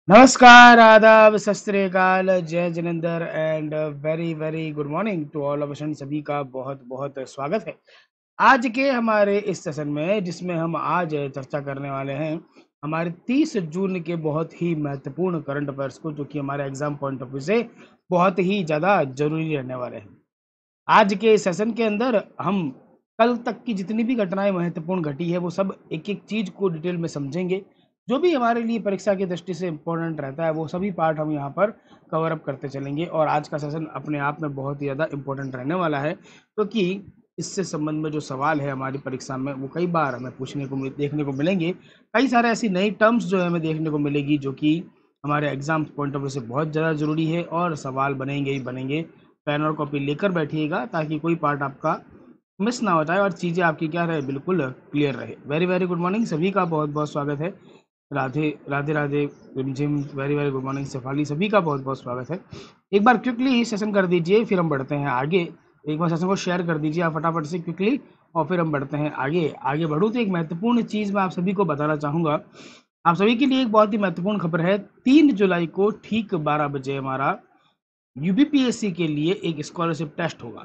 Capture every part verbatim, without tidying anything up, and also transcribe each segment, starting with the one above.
नमस्कार, आदाब, सत श्री अकाल, जय जिनेंद्र and very very good morning to all of us. सभी का बहुत बहुत स्वागत है आज के हमारे इस सेशन में, जिसमें हम आज चर्चा करने वाले हैं हमारे तीस जून के बहुत ही महत्वपूर्ण करंट अफेयर्स को, जो कि हमारे एग्जाम पॉइंट ऑफ व्यू से बहुत ही ज़्यादा जरूरी रहने वाले हैं। आज के इस सेशन के अंदर हम कल तक की जितनी भी घटनाएं महत्वपूर्ण घटी है वो सब एक एक चीज को डिटेल में समझेंगे। जो भी हमारे लिए परीक्षा की दृष्टि से इम्पोर्टेंट रहता है वो सभी पार्ट हम यहाँ पर कवर अप करते चलेंगे, और आज का सेशन अपने आप में बहुत ही ज़्यादा इम्पोर्टेंट रहने वाला है, क्योंकि तो इससे संबंध में जो सवाल है हमारी परीक्षा में वो कई बार हमें पूछने को देखने को मिलेंगे। कई सारे ऐसी नई टर्म्स जो है हमें देखने को मिलेगी, जो कि हमारे एग्जाम पॉइंट ऑफ व्यू से बहुत ज़्यादा ज़रूरी है, और सवाल बनेंगे ही बनेंगे। पेन और कॉपी लेकर बैठिएगा ताकि कोई पार्ट आपका मिस ना हो जाए और चीज़ें आपकी क्या रहे, बिल्कुल क्लियर रहे। वेरी वेरी गुड मॉर्निंग, सभी का बहुत बहुत स्वागत है। Radhe Radhe Radhe, Rimjhim, very very good morning Shefali, सभी का बहुत बहुत स्वागत है। एक बार क्विकली सेशन कर दीजिए, फिर हम बढ़ते हैं आगे। एक बार सेशन को शेयर कर दीजिए आप फटाफट से क्विकली, और फिर हम बढ़ते हैं आगे। आगे बढ़ूँ तो एक महत्वपूर्ण चीज़ मैं आप सभी को बताना चाहूँगा। आप सभी के लिए एक बहुत ही महत्वपूर्ण खबर है। तीन जुलाई को ठीक बारह बजे हमारा यूबीपीएससी के लिए एक स्कॉलरशिप टेस्ट होगा।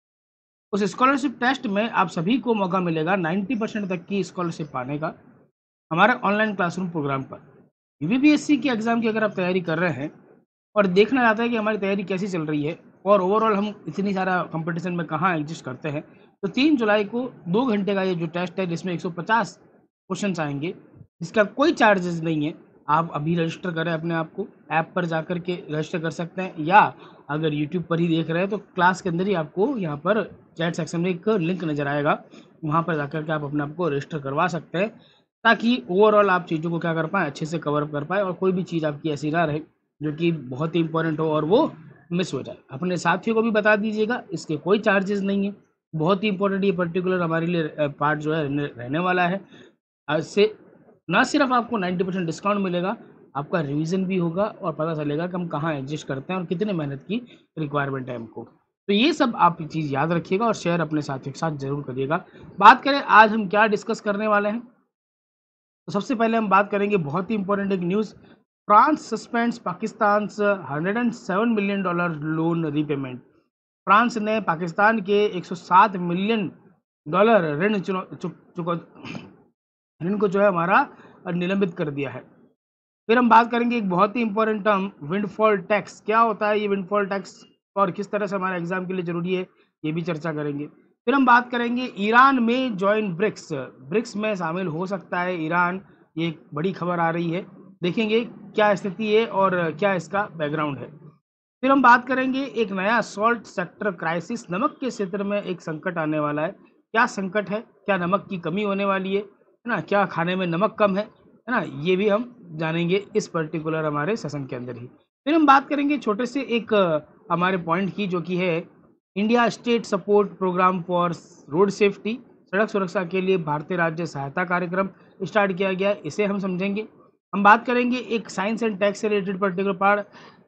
उस स्कॉलरशिप टेस्ट में आप सभी को मौका मिलेगा नब्बे परसेंट तक की स्कॉलरशिप पाने का, हमारे ऑनलाइन क्लासरूम प्रोग्राम पर। यूपीपीएससी की एग्ज़ाम की अगर आप तैयारी कर रहे हैं और देखना चाहते हैं कि हमारी तैयारी कैसी चल रही है और ओवरऑल हम इतनी सारा कंपटीशन में कहाँ एग्जिस्ट करते हैं, तो तीन जुलाई को दो घंटे का ये जो टेस्ट है, जिसमें एक सौ पचास क्वेश्चन आएंगे, जिसका कोई चार्जेस नहीं है। आप अभी रजिस्टर करें अपने आप को, ऐप पर जाकर के रजिस्टर कर सकते हैं, या अगर यूट्यूब पर ही देख रहे हैं तो क्लास के अंदर ही आपको यहाँ पर चैट सेक्शन में एक लिंक नज़र आएगा, वहाँ पर जाकर के आप अपने आप को रजिस्टर करवा सकते हैं, ताकि ओवरऑल आप चीज़ों को क्या कर पाएँ, अच्छे से कवर अप कर पाएँ, और कोई भी चीज़ आपकी ऐसी ना रहे जो कि बहुत ही इंपॉर्टेंट हो और वो मिस हो जाए। अपने साथियों को भी बता दीजिएगा, इसके कोई चार्जेस नहीं है। बहुत ही इंपॉर्टेंट ये पर्टिकुलर हमारे लिए पार्ट जो है रहने रहने वाला है। आज से ना सिर्फ आपको नब्बे परसेंट डिस्काउंट मिलेगा, आपका रिवीजन भी होगा और पता चलेगा कि हम कहाँ एडजस्ट करते हैं और कितने मेहनत की रिक्वायरमेंट है हमको। तो ये सब आप चीज़ याद रखिएगा और शेयर अपने साथियों के साथ जरूर करिएगा। बात करें आज हम क्या डिस्कस करने वाले हैं, तो सबसे पहले हम बात करेंगे बहुत ही इंपॉर्टेंट एक news. France suspends Pakistan hundred and seven million dollar loan repayment. France ने पाकिस्तान के एक सौ सात मिलियन डॉलर ऋण चुका ऋण को जो है हमारा निलंबित कर दिया है। फिर हम बात करेंगे एक बहुत ही इंपॉर्टेंट टर्म, विंडफॉल टैक्स। क्या होता है ये विंडफॉल टैक्स और किस तरह से हमारे एग्जाम के लिए जरूरी है, ये भी चर्चा करेंगे। फिर हम बात करेंगे ईरान में ज्वाइन ब्रिक्स, ब्रिक्स में शामिल हो सकता है ईरान, ये एक बड़ी खबर आ रही है। देखेंगे क्या स्थिति है और क्या इसका बैकग्राउंड है। फिर हम बात करेंगे एक नया सॉल्ट सेक्टर क्राइसिस, नमक के क्षेत्र में एक संकट आने वाला है। क्या संकट है, क्या नमक की कमी होने वाली है है ना, क्या खाने में नमक कम है है ना, ये भी हम जानेंगे इस पर्टिकुलर हमारे सेशन के अंदर ही। फिर हम बात करेंगे छोटे से एक अ, हमारे पॉइंट की, जो कि है India state support programme for road safety, सड़क सुरक्षा के लिए भारतीय राज्य सहायता कार्यक्रम स्टार्ट किया गया है, इसे हम समझेंगे। हम बात करेंगे एक साइंस एंड टेक्स से related particular part,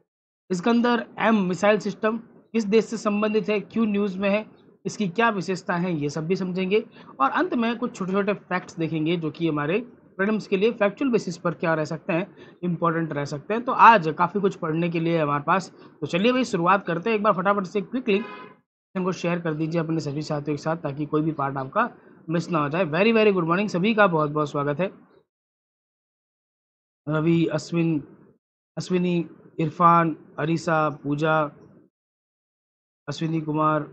Iskander M missile system किस देश से संबंधित है, क्यों न्यूज़ में है, इसकी क्या विशेषता है, ये सब भी समझेंगे। और अंत में कुछ छोटे छोटे फैक्ट्स देखेंगे, जो कि हमारे प्रीलिम्स के लिए फैक्चुअल बेसिस पर क्या रह सकते हैं, इंपॉर्टेंट रह सकते हैं। तो आज काफ़ी कुछ पढ़ने के लिए है हमारे पास। तो चलिए भाई शुरुआत करते हैं। एक बार फटाफट से क्विकली को शेयर कर दीजिए अपने सभी साथियों के साथ, ताकि कोई भी पार्ट आपका मिस ना हो जाए। वेरी वेरी गुड मॉर्निंग, सभी का बहुत बहुत स्वागत है। Ravi, Ashwin, Ashwini, Irfan, Arisa, Pooja, Ashwini Kumar,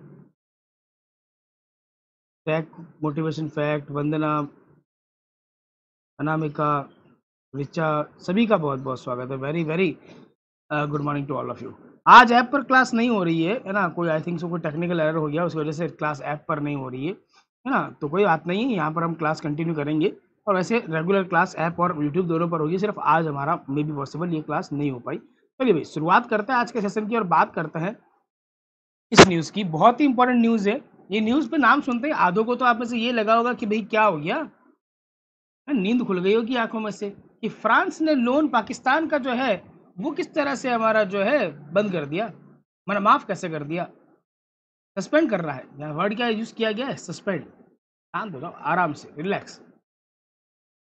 fact, motivation fact, Vandana, Anamika, Richa, सभी का बहुत बहुत स्वागत है। Very very good morning to all of you. आज ऐप पर क्लास नहीं हो रही है है ना, कोई आई थिंक सो कोई टेक्निकल एरर हो गया, उसकी वजह से क्लास ऐप पर नहीं हो रही है है ना, तो कोई बात नहीं है, यहाँ पर हम क्लास कंटिन्यू करेंगे। और वैसे रेगुलर क्लास ऐप और यूट्यूब दोनों पर होगी, सिर्फ आज हमारा मे बी पॉसिबल ये क्लास नहीं हो पाई। चलिए भाई शुरुआत करते हैं आज के सेशन की और बात करते हैं इस न्यूज़ की। बहुत ही इंपॉर्टेंट न्यूज़ है। ये न्यूज़ पे नाम सुनते ही आधों को तो आप में से ये लगा होगा कि भाई क्या हो गया, नींद खुल गई होगी आंखों में से, कि फ्रांस ने लोन पाकिस्तान का जो है वो किस तरह से हमारा जो है बंद कर दिया, मतलब माफ कैसे कर दिया, सस्पेंड कर रहा है। यहाँ वर्ड क्या यूज किया गया है, सस्पेंड। शांत हो जाओ, आराम से रिलैक्स।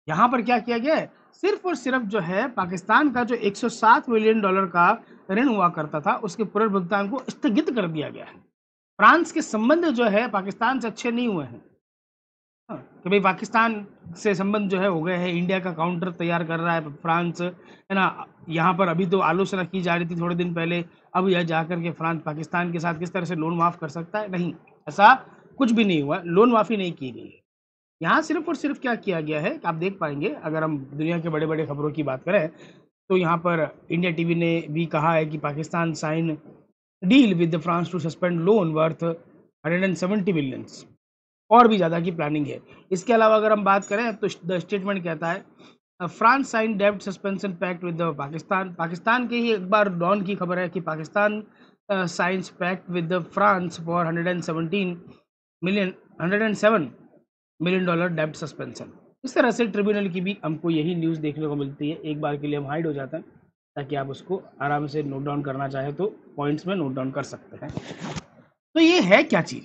यहाँ पर क्या किया गया है, सिर्फ और सिर्फ जो है पाकिस्तान का जो एक सौ सात मिलियन डॉलर का ऋण हुआ करता था उसके पुनर्भुगतान को स्थगित कर दिया गया है। फ्रांस के संबंध जो है पाकिस्तान से अच्छे नहीं हुए हैं। हाँ, कि भाई पाकिस्तान से संबंध जो है हो गए हैं, इंडिया का काउंटर तैयार कर रहा है फ्रांस, है ना। यहाँ पर अभी तो आलोचना की जा रही थी थोड़े दिन पहले, अब यह जाकर के फ्रांस पाकिस्तान के साथ किस तरह से लोन माफ कर सकता है, नहीं, ऐसा कुछ भी नहीं हुआ, लोन माफी नहीं की गई है। यहाँ सिर्फ और सिर्फ क्या किया गया है, आप देख पाएंगे अगर हम दुनिया के बड़े बड़े खबरों की बात करें तो यहाँ पर इंडिया टीवी ने भी कहा है कि Pakistan sign deal with France to suspend loan worth hundred and seventy billions, और भी ज़्यादा की प्लानिंग है। इसके अलावा अगर हम बात करें तो द स्टेटमेंट कहता है फ्रांस साइन डेब्ट suspension pact with Pakistan, Pakistan के ही एक बार डॉन की खबर है कि Pakistan signs pact with France for hundred and seventeen million hundred and seven million dollar डेब्ट सस्पेंशन। इस तरह से ट्रिब्यूनल की भी हमको यही न्यूज़ देखने को मिलती है। एक बार के लिए हम हाइड हो जाते हैं ताकि आप उसको आराम से नोट डाउन करना चाहे तो पॉइंट्स में नोट डाउन कर सकते हैं। तो ये है क्या चीज़,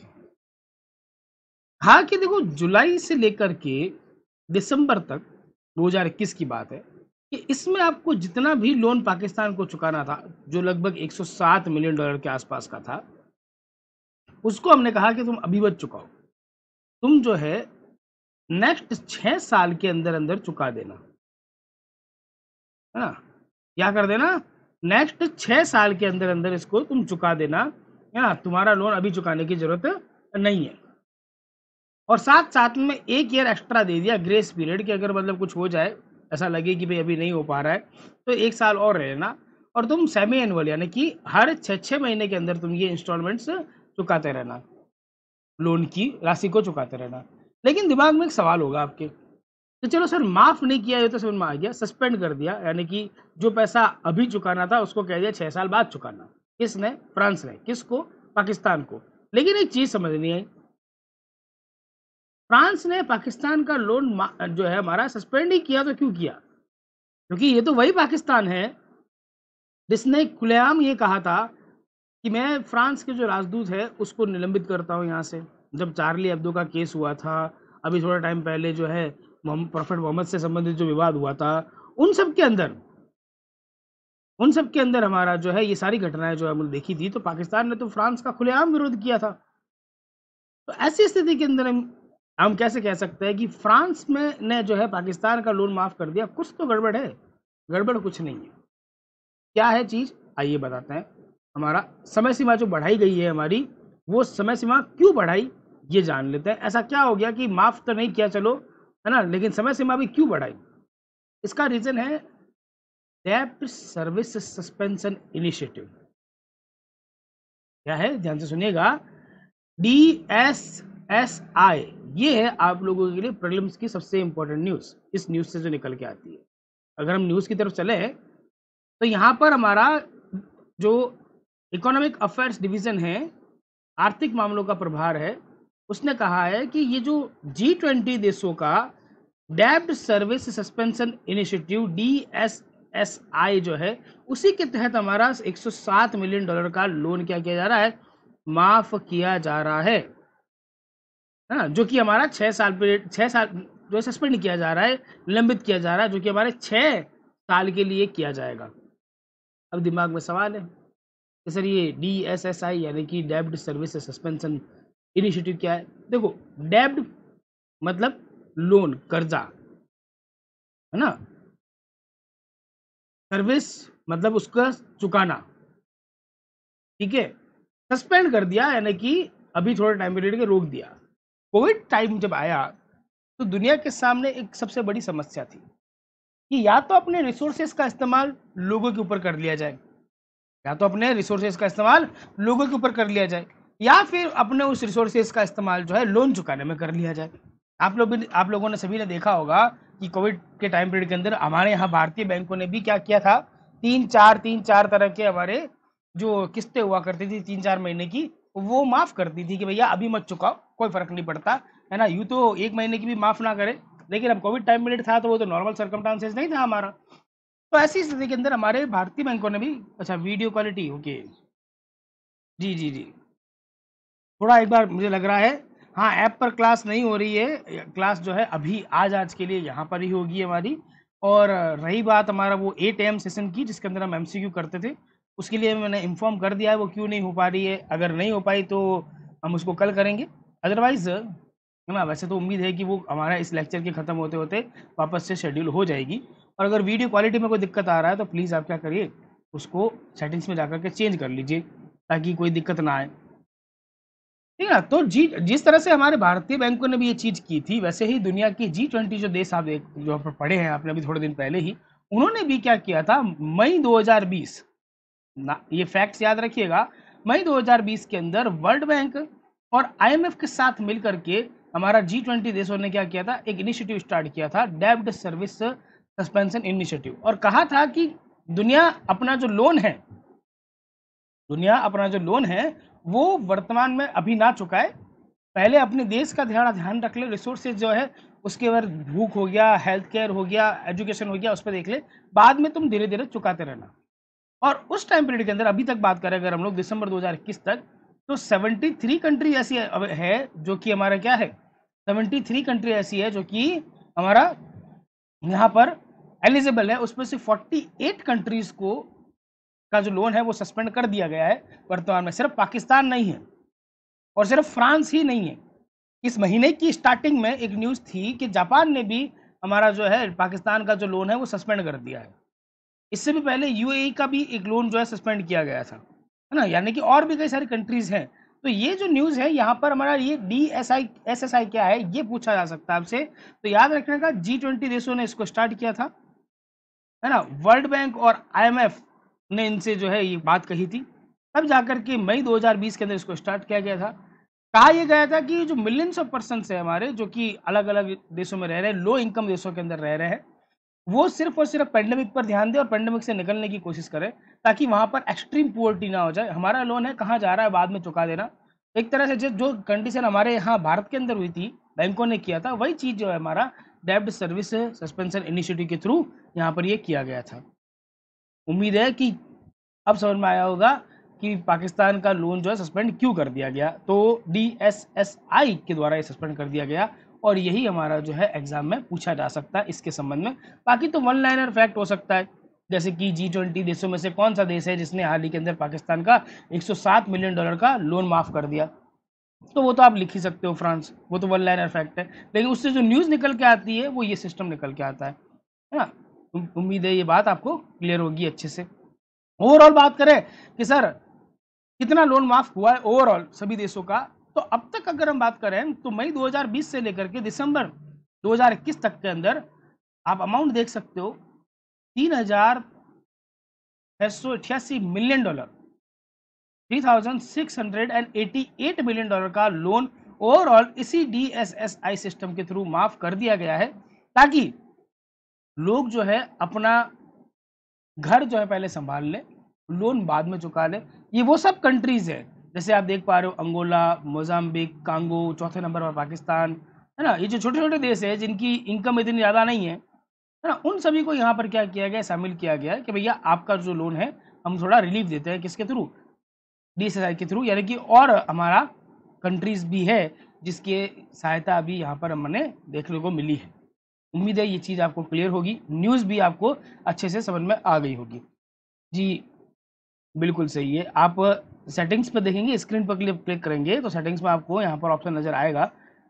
हाँ कि देखो जुलाई से लेकर के दिसंबर तक दो हज़ार इक्कीस की बात है कि इसमें आपको जितना भी लोन पाकिस्तान को चुकाना था जो लगभग एक सौ सात मिलियन डॉलर के आसपास का था, उसको हमने कहा कि तुम अभी मत चुकाओ, तुम जो है नेक्स्ट छह साल के अंदर अंदर चुका देना, है ना। क्या कर देना, नेक्स्ट छह साल के अंदर अंदर इसको तुम चुका देना, है ना, तुम्हारा लोन अभी चुकाने की जरूरत नहीं है। और साथ साथ में एक ईयर एक्स्ट्रा दे दिया ग्रेस पीरियड कि अगर मतलब कुछ हो जाए, ऐसा लगे कि भाई अभी नहीं हो पा रहा है तो एक साल और रहना, और तुम सेमी एनुअल यानी कि हर छः छः महीने के अंदर तुम ये इंस्टॉलमेंट्स चुकाते रहना, लोन की राशि को चुकाते रहना। लेकिन दिमाग में एक सवाल होगा आपके, तो चलो सर माफ नहीं किया ये तो समझ में आ गया, सस्पेंड कर दिया यानी कि जो पैसा अभी चुकाना था उसको कह दिया छह साल बाद चुकाना, किसने, फ्रांस ने, किसको, पाकिस्तान को। लेकिन एक चीज समझ नहीं आई, फ्रांस ने पाकिस्तान का लोन जो है हमारा सस्पेंड ही किया तो क्यों किया, क्योंकि ये तो वही पाकिस्तान है जिसने खुलेआम ये कहा था कि मैं फ्रांस के जो राजदूत है उसको निलंबित करता हूँ यहाँ से। जब चार्ली एब्दो का केस हुआ था अभी थोड़ा टाइम पहले, जो है प्रोफेट मोहम्मद से संबंधित जो विवाद हुआ था, उन सब के अंदर उन सब के अंदर हमारा जो है ये सारी घटनाएं जो हमने देखी थी, तो पाकिस्तान ने तो फ्रांस का खुलेआम विरोध किया था। तो ऐसी स्थिति के अंदर हम हम कैसे कह सकते हैं कि फ्रांस में ने जो है पाकिस्तान का लोन माफ कर दिया, कुछ तो गड़बड़ है। गड़बड़ कुछ नहीं है, क्या है चीज, आइए बताते हैं। हमारा समय सीमा जो बढ़ाई गई है हमारी, वो समय सीमा क्यों बढ़ाई ये जान लेते हैं। ऐसा क्या हो गया कि माफ तो नहीं किया चलो, है ना, लेकिन समय सीमा भी क्यों बढ़ाई। इसका रीजन है डेब्ट सर्विस सस्पेंशन इनिशिएटिव। क्या है, ध्यान से सुनिएगा, डी एस एस आई, ये है आप लोगों के लिए प्रीलिम्स की सबसे इंपॉर्टेंट न्यूज, इस न्यूज से जो निकल के आती है। अगर हम न्यूज की तरफ चले तो यहाँ पर हमारा जो इकोनॉमिक अफेयर्स डिवीजन है, आर्थिक मामलों का प्रभार है, उसने कहा है कि ये जो जी ट्वेंटी देशों का डेब्ट service suspension initiative D S S I जो है, उसी के तहत हमारा एक सौ सात मिलियन डॉलर का लोन क्या किया जा रहा है, माफ किया जा रहा है, है ना, जो कि हमारा छह साल पीरियड छह साल जो सस्पेंड किया जा रहा है, निलंबित किया जा रहा है, जो कि हमारे छह साल के लिए किया जाएगा। अब दिमाग में सवाल है कि सर ये डी एस एस आई यानी कि डेब्ट सर्विस सस्पेंशन इनिशिएटिव क्या है। देखो, डेब्ट मतलब लोन, कर्जा, है ना, सर्विस मतलब उसका चुकाना, ठीक है। सस्पेंड कर दिया यानी कि अभी थोड़ा टाइम पीरियड के रोक दिया। कोविड टाइम जब आया तो दुनिया के सामने एक सबसे बड़ी समस्या थी कि या तो अपने रिसोर्सेज का इस्तेमाल लोगों के ऊपर कर लिया जाए, या तो अपने रिसोर्सेज का इस्तेमाल लोगों के ऊपर कर लिया जाए, या फिर अपने उस रिसोर्सेज का इस्तेमाल जो है लोन चुकाने में कर लिया जाए। आप लोग भी आप लोगों ने सभी ने देखा होगा कि कोविड के टाइम पीरियड के अंदर हमारे यहाँ भारतीय बैंकों ने भी क्या किया था, तीन चार तीन चार तरह के हमारे जो किस्तें हुआ करती थी तीन चार महीने की, वो माफ कर दी थी कि भैया अभी मत चुकाओ, कोई फर्क नहीं पड़ता, है ना। यूँ तो एक महीने की भी माफ ना करे, लेकिन अब कोविड टाइम पीरियड था तो वो तो नॉर्मल सर्कमस्टांसेस नहीं था हमारा। तो ऐसी स्थिति के अंदर हमारे भारतीय बैंकों ने भी, अच्छा वीडियो क्वालिटी ओके, जी जी जी, थोड़ा एक बार मुझे लग रहा है हाँ, ऐप पर क्लास नहीं हो रही है, क्लास जो है अभी आज आज के लिए यहाँ पर ही होगी हमारी। और रही बात हमारा वो एट एम सेशन की जिसके अंदर हम एमसीक्यू करते थे, उसके लिए मैंने इन्फॉर्म कर दिया है वो क्यों नहीं हो पा रही है। अगर नहीं हो पाई तो हम उसको कल करेंगे, अदरवाइज है ना। वैसे तो उम्मीद है कि वो हमारा इस लेक्चर के ख़त्म होते होते वापस से शेड्यूल हो जाएगी। और अगर वीडियो क्वालिटी में कोई दिक्कत आ रहा है तो प्लीज़ आप क्या करिए, उसको सेटिंग्स में जाकर के चेंज कर लीजिए ताकि कोई दिक्कत ना आए, ठीक है। तो जी जिस तरह से हमारे भारतीय बैंकों ने भी ये चीज़ की थी, वैसे ही दुनिया की जी ट्वेंटी जो देश आप एक जो आप पढ़े हैं आपने अभी थोड़े दिन पहले ही, उन्होंने भी क्या किया था मई दो हज़ार बीस, ना ये फैक्ट्स याद रखिएगा, मई दो हज़ार बीस के अंदर वर्ल्ड बैंक और आईएमएफ के साथ मिलकर के हमारा जी ट्वेंटी देशों ने क्या किया था, एक इनिशिएटिव स्टार्ट किया था, डेब्ट सर्विस सस्पेंशन इनिशिएटिव। और कहा था कि दुनिया अपना जो लोन है दुनिया अपना जो लोन है वो वर्तमान में अभी ना चुकाए, पहले अपने देश का ध्यान ध्यान रख ले, रिसोर्सेज जो है उसके बाद भूख हो गया, हेल्थ केयर हो गया, एजुकेशन हो गया, उस पर देख ले, बाद में तुम धीरे धीरे चुकाते रहना। और उस टाइम पीरियड के अंदर अभी तक बात करें अगर हम लोग दिसंबर दो हज़ार इक्कीस तक, तो तिहत्तर कंट्री ऐसी है जो कि हमारा क्या है, तिहत्तर कंट्री ऐसी है जो कि हमारा यहाँ पर एलिजिबल है, उसमें से अड़तालीस कंट्रीज को का जो लोन है वो सस्पेंड कर दिया गया है वर्तमान में। सिर्फ पाकिस्तान नहीं है और सिर्फ फ्रांस ही नहीं है। इस महीने की स्टार्टिंग में एक न्यूज़ थी कि जापान ने भी हमारा जो है पाकिस्तान का जो लोन है वो सस्पेंड कर दिया है। इससे भी पहले यूएई का भी एक लोन जो है सस्पेंड किया गया था, है ना, यानी कि और भी कई सारी कंट्रीज हैं। तो ये जो न्यूज़ है यहाँ पर हमारा ये D S I S S I क्या है ये पूछा जा सकता है आपसे, तो याद रखने का जी ट्वेंटी देशों ने इसको स्टार्ट किया था, है ना। वर्ल्ड बैंक और आईएमएफ ने इनसे जो है ये बात कही थी, तब जाकर के मई दो हज़ार बीस के अंदर इसको स्टार्ट किया गया था। कहा यह गया था कि जो मिलियंस ऑफ पर्सन है हमारे जो कि अलग अलग देशों में रह रहे हैं, लो इनकम देशों के अंदर रह रहे हैं, वो सिर्फ और सिर्फ पेंडेमिक पर ध्यान दें और पेंडेमिक से निकलने की कोशिश करें ताकि वहां पर एक्सट्रीम पुअर्टी ना हो जाए। हमारा लोन है कहाँ जा रहा है बाद में चुका देना, एक तरह से जो जो कंडीशन हमारे यहाँ भारत के अंदर हुई थी बैंकों ने किया था, वही चीज़ जो है हमारा डेब्ट सर्विस सस्पेंशन इनिशिएटिव के थ्रू यहाँ पर ये किया गया था। उम्मीद है कि अब समझ में आया होगा कि पाकिस्तान का लोन जो है सस्पेंड क्यों कर दिया गया। तो डी एस एस आई के द्वारा ये सस्पेंड कर दिया गया और यही हमारा जो है एग्जाम में पूछा जा सकता है इसके संबंध में। बाकी तो वन लाइनर फैक्ट हो सकता है, जैसे कि जी ट्वेंटी देशों में से कौन सा देश है जिसने हाल ही के अंदर पाकिस्तान का एक सौ सात मिलियन डॉलर का लोन माफ कर दिया, तो वो तो आप लिख ही सकते हो फ्रांस, वो तो वन लाइनर फैक्ट है। लेकिन उससे जो न्यूज़ निकल के आती है वो ये सिस्टम निकल के आता है है ना। उम्मीद है ये बात आपको क्लियर होगी अच्छे से। ओवरऑल बात करें कि सर कितना लोन माफ हुआ है ओवरऑल सभी देशों का, तो अब तक अगर हम बात करें तो मई दो हज़ार बीस से लेकर के दिसंबर दो हज़ार इक्कीस तक के अंदर आप अमाउंट देख सकते हो, तीन हजार छह सौ अठासी million dollar, three thousand six hundred and eighty eight million dollar का लोन ओवरऑल इसी D S S I system के थ्रू माफ कर दिया गया है, ताकि लोग जो है अपना घर जो है पहले संभाल ले, लोन बाद में चुका ले। ये वो सब कंट्रीज है जैसे आप देख पा रहे हो, अंगोला, मोजाम्बिक, कांगो, चौथे नंबर पर पाकिस्तान, है ना। ये जो छोटे छोटे देश है जिनकी इनकम इतनी ज़्यादा नहीं है, है ना, उन सभी को यहाँ पर क्या किया गया, शामिल किया गया है कि भैया आपका जो लोन है हम थोड़ा रिलीफ देते हैं, किसके through, D S S I के थ्रू, यानी कि और हमारा कंट्रीज भी है जिसकी सहायता अभी यहाँ पर हमने देखने को मिली है। उम्मीद है ये चीज़ आपको क्लियर होगी, न्यूज़ भी आपको अच्छे से समझ में आ गई होगी। जी बिल्कुल सही है। आप सेटिंग्स पर देखेंगे, स्क्रीन पर क्लिक क्लिक करेंगे तो सेटिंग्स में आपको यहाँ पर ऑप्शन नज़र आएगा,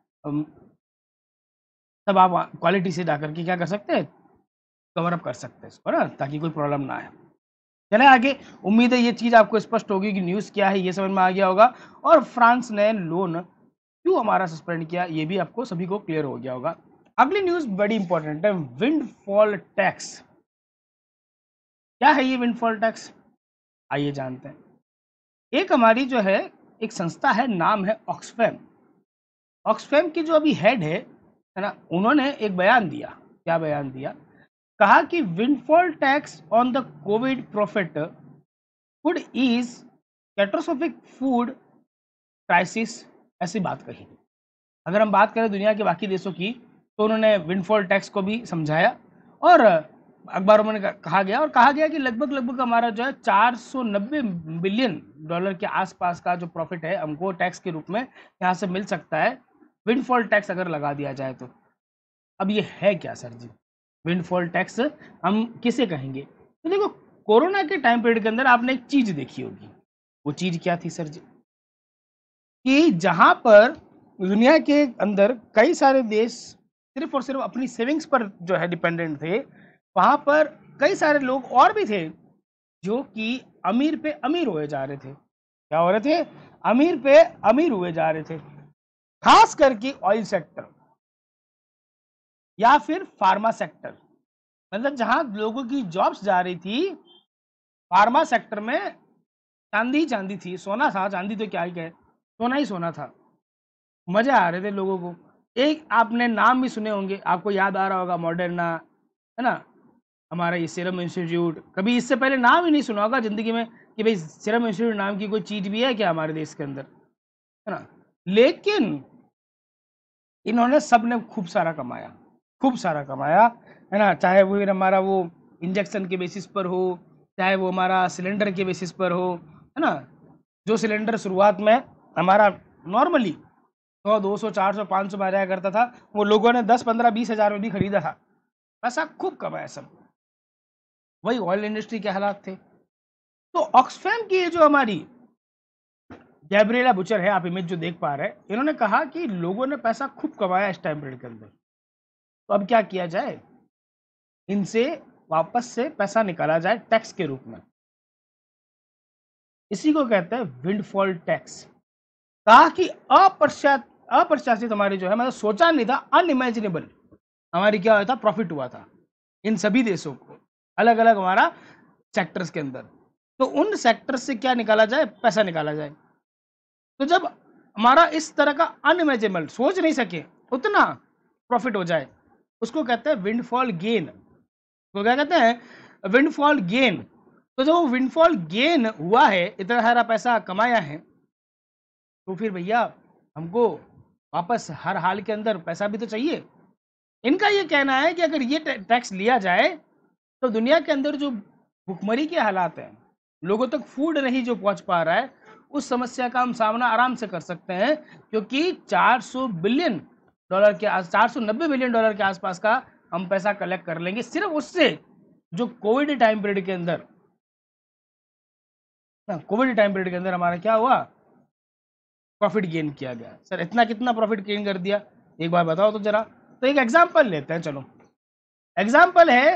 तब आप क्वालिटी से जाकर के क्या कर सकते हैं, कवर अप कर सकते हैं इसको ना, ताकि कोई प्रॉब्लम ना आए। चले आगे, उम्मीद है ये चीज़ आपको स्पष्ट होगी कि न्यूज़ क्या है ये समझ में आ गया होगा, और फ्रांस ने लोन क्यों हमारा सस्पेंड किया ये भी आपको सभी को क्लियर हो गया होगा। अगली न्यूज़ बड़ी इंपॉर्टेंट है, विंडफॉल टैक्स। क्या है ये विंडफॉल टैक्स, आइए जानते हैं। एक हमारी जो है एक संस्था है, नाम है ऑक्सफैम। ऑक्सफैम की जो अभी हेड है है ना, उन्होंने एक बयान दिया। क्या बयान दिया, कहा कि windfall tax on the covid profit would is catastrophic food crisis, ऐसी बात कही। अगर हम बात करें दुनिया के बाकी देशों की तो उन्होंने विंडफॉल टैक्स को भी समझाया और अखबारों में कहा गया और कहा गया कि लगभग लगभग हमारा जो है चार सौ नब्बे बिलियन डॉलर के आसपास का जो प्रॉफिट है हमको टैक्स के रूप में यहाँ से मिल सकता है। विंडफॉल टैक्स अगर लगा दिया जाए तो। अब ये है क्या सर जी विंडफॉल टैक्स, हम किसे कहेंगे? तो देखो, कोरोना के टाइम पीरियड के अंदर आपने एक चीज देखी होगी, वो चीज क्या थी सर जी? कि जहां पर दुनिया के अंदर कई सारे देश सिर्फ और सिर्फ अपनी सेविंग्स पर जो है डिपेंडेंट थे, वहां पर कई सारे लोग और भी थे जो कि अमीर पे अमीर हुए जा रहे थे। क्या हो रहे थे? अमीर पे अमीर हुए जा रहे थे। खास करके ऑयल सेक्टर या फिर फार्मा सेक्टर, मतलब जहां लोगों की जॉब्स जा रही थी, फार्मा सेक्टर में चांदी ही चांदी थी, सोना था, चांदी तो क्या ही कहे, सोना ही सोना था। मजे आ रहे थे लोगों को। एक आपने नाम भी सुने होंगे, आपको याद आ रहा होगा, मॉडर्ना, है ना, हमारा ये सीरम इंस्टीट्यूट। कभी इससे पहले नाम ही नहीं सुना होगा जिंदगी में कि भाई सीरम इंस्टीट्यूट नाम की कोई चीज भी है क्या हमारे देश के अंदर, है ना। लेकिन इन्होंने सब ने खूब सारा कमाया, खूब सारा कमाया, है ना। चाहे वो हमारा वो इंजेक्शन के बेसिस पर हो, चाहे वो हमारा सिलेंडर के बेसिस पर हो, है ना। जो सिलेंडर शुरुआत में हमारा नॉर्मली सौ दो सौ चार सौ पाँच सौ में आया करता था, वो लोगों ने दस पंद्रह बीस हजार में भी खरीदा था। पैसा खूब कमाया सब। वही ऑयल इंडस्ट्री के हालात थे। तो ऑक्सफैम की ये जो हमारी गैब्रिएला बुचर है, आप इमेज जो देख पा रहे हैं, इन्होंने कहा कि लोगों ने पैसा खूब कमाया इस टाइम पीरियड के अंदर, तो अब क्या किया जाए, इनसे वापस से पैसा निकाला जाए टैक्स के रूप में। इसी को कहते हैं विंडफॉल टैक्स। कहा कि अप्रत्याशित अप्रत्याशित हमारी जो है, मतलब सोचा नहीं था, अनइमेजिनेबल हमारी क्या हुआ था, प्रॉफिट हुआ था इन सभी देशों को, अलग अलग हमारा सेक्टर्स के अंदर। तो उन सेक्टर से क्या निकाला जाए, पैसा निकाला जाए। तो जब हमारा इस तरह का अनइमेजिनेबल, सोच नहीं सके उतना प्रॉफिट हो जाए, उसको कहते हैं विंडफॉल गेन। तो क्या कहते हैं, विंडफॉल गेन। तो जब वो विंडफॉल गेन हुआ है, इतना सारा पैसा कमाया है, तो फिर भैया हमको वापस हर हाल के अंदर पैसा भी तो चाहिए। इनका ये कहना है कि अगर ये टैक्स लिया जाए तो दुनिया के अंदर जो भुखमरी के हालात हैं, लोगों तक फूड नहीं जो पहुंच पा रहा है, उस समस्या का हम सामना आराम से कर सकते हैं। क्योंकि चार सौ बिलियन डॉलर के आस चार सौ नब्बे बिलियन डॉलर के आसपास का हम पैसा कलेक्ट कर लेंगे सिर्फ उससे, जो कोविड टाइम पीरियड के अंदर कोविड टाइम पीरियड के अंदर हमारा क्या हुआ, प्रॉफिट गेन किया गया। सर इतना कितना प्रॉफिट गेन कर दिया, एक बार बताओ तो जरा। तो एक एग्जांपल लेते हैं, चलो एग्जांपल है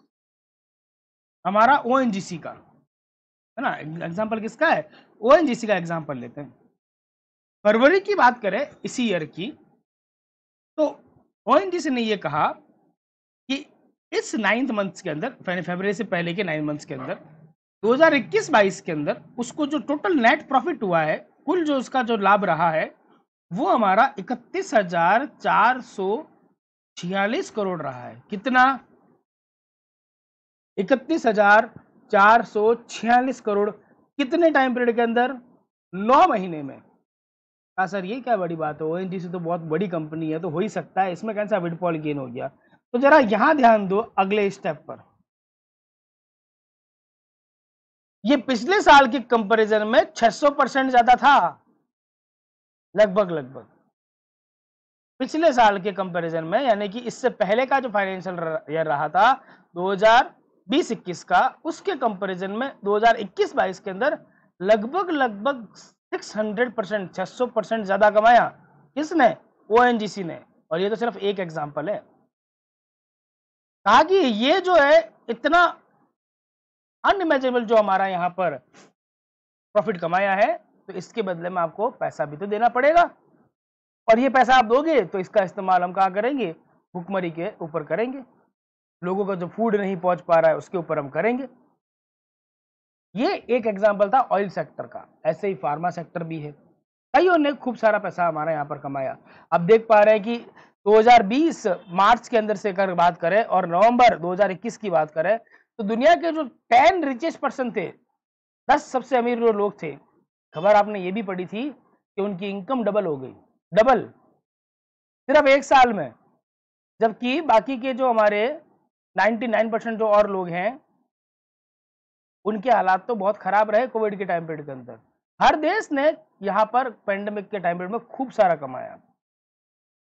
हमारा ओएनजीसी का, है ना। एग्जांपल किसका है, ओएनजीसी का एग्जांपल लेते हैं। फरवरी की बात करें इसी ईयर की, तो ओएनजीसी ने ये कहा कि इस नाइन्थ मंथ के अंदर, फरवरी से पहले के नाइन मंथ्स के अंदर, दो हज़ार इक्कीस बाईस के अंदर उसको जो टोटल नेट प्रॉफिट हुआ है, कुल जो उसका जो लाभ रहा है, वो हमारा इकतीस हजार चार सौ छियालीस करोड़ रहा है। कितना? इकतीस हजार चार सौ छियालीस करोड़। कितने टाइम पीरियड के अंदर? नौ महीने में। हाँ सर ये क्या बड़ी बात है, ओएनजीसी तो बहुत बड़ी कंपनी है, तो हो ही सकता है, इसमें कैसा विंडफॉल गेन हो गया। तो जरा यहां ध्यान दो अगले स्टेप पर। ये पिछले साल के कंपैरिजन में छह सौ परसेंट ज्यादा था, लगभग लगभग पिछले साल के कंपैरिजन में, यानी कि इससे पहले का जो फाइनेंशियल ईयर रहा था दो हज़ार बीस इक्कीस का, उसके कंपैरिजन में दो हज़ार इक्कीस बाईस के अंदर लगभग लगभग छह सौ परसेंट छह सौ परसेंट ज्यादा कमाया। किसने? ओएनजीसी ने। और ये तो सिर्फ एक एग्जांपल है। कहा कि ये जो है इतना अनइमेजिनेबल जो हमारा यहाँ पर प्रॉफिट कमाया है, तो इसके बदले में आपको पैसा भी तो देना पड़ेगा, और ये पैसा आप दोगे तो इसका इस्तेमाल हम कहाँ करेंगे? भुखमरी के ऊपर करेंगे, लोगों का जो फूड नहीं पहुंच पा रहा है उसके ऊपर हम करेंगे। ये एक एग्जांपल था ऑयल सेक्टर का। ऐसे ही फार्मा सेक्टर भी है, कईयों ने खूब सारा पैसा हमारा यहाँ पर कमाया। अब देख पा रहे हैं कि दो हज़ार बीस मार्च के अंदर से अगर बात करें और नवंबर दो हज़ार इक्कीस की बात करें, तो दुनिया के जो टेन रिचेस्ट पर्सन थे, दस सबसे अमीर जो लोग थे, खबर आपने ये भी पढ़ी थी कि उनकी इनकम डबल हो गई, डबल सिर्फ एक साल में। जबकि बाकी के जो हमारे निन्यानवे परसेंट जो और लोग हैं, उनके हालात तो बहुत खराब रहे कोविड के टाइम पीरियड के अंदर। हर देश ने यहाँ पर पेंडेमिक के टाइम पीरियड में खूब सारा कमाया।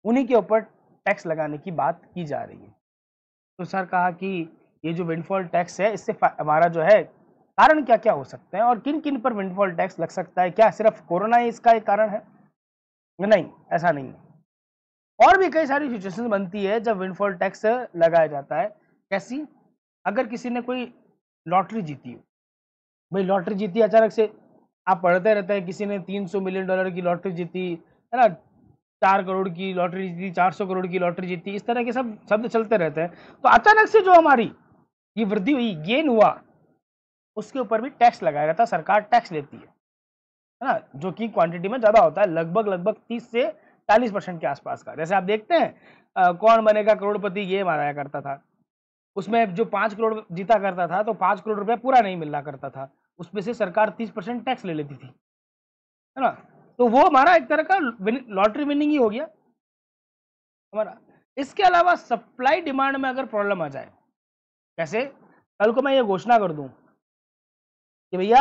उन्हीं के ऊपर टैक्स लगाने की बात की जा रही है। तो सर कहा कि ये जो विंडफॉल टैक्स है इससे हमारा जो है कारण क्या क्या हो सकते हैं और किन किन पर विंडफॉल टैक्स लग सकता है, क्या सिर्फ कोरोना ही इसका एक कारण है? नहीं, ऐसा नहीं है। और भी कई सारी सिचुएशन बनती है जब विंडफॉल टैक्स लगाया जाता है। कैसी? अगर किसी ने कोई लॉटरी जीती हो, भाई लॉटरी जीती अचानक से, आप पढ़ते रहते हैं किसी ने तीन सौ मिलियन डॉलर की लॉटरी जीती है ना, चार करोड़ की लॉटरी जीती, चार सौ करोड़ की लॉटरी जीती, इस तरह के सब शब्द चलते रहते हैं। तो अचानक से जो हमारी ये वृद्धि हुई, गेन हुआ, उसके ऊपर भी टैक्स लगाया जाता है, सरकार टैक्स लेती है है ना, जो कि क्वांटिटी में ज्यादा होता है, लगभग लगभग तीस से चालीस परसेंट के आसपास का। जैसे आप देखते हैं आ, कौन बनेगा करोड़पति गेम आया करता था, उसमें जो पांच करोड़ जीता करता था तो पांच करोड़ रुपया पूरा नहीं मिला करता था, उसमें से सरकार तीस परसेंट टैक्स ले लेती थी, है ना। तो वो हमारा एक तरह का लॉटरी विनिंग ही हो गया हमारा। इसके अलावा सप्लाई डिमांड में अगर प्रॉब्लम आ जाए, कैसे? कल को मैं ये घोषणा कर दूं कि भैया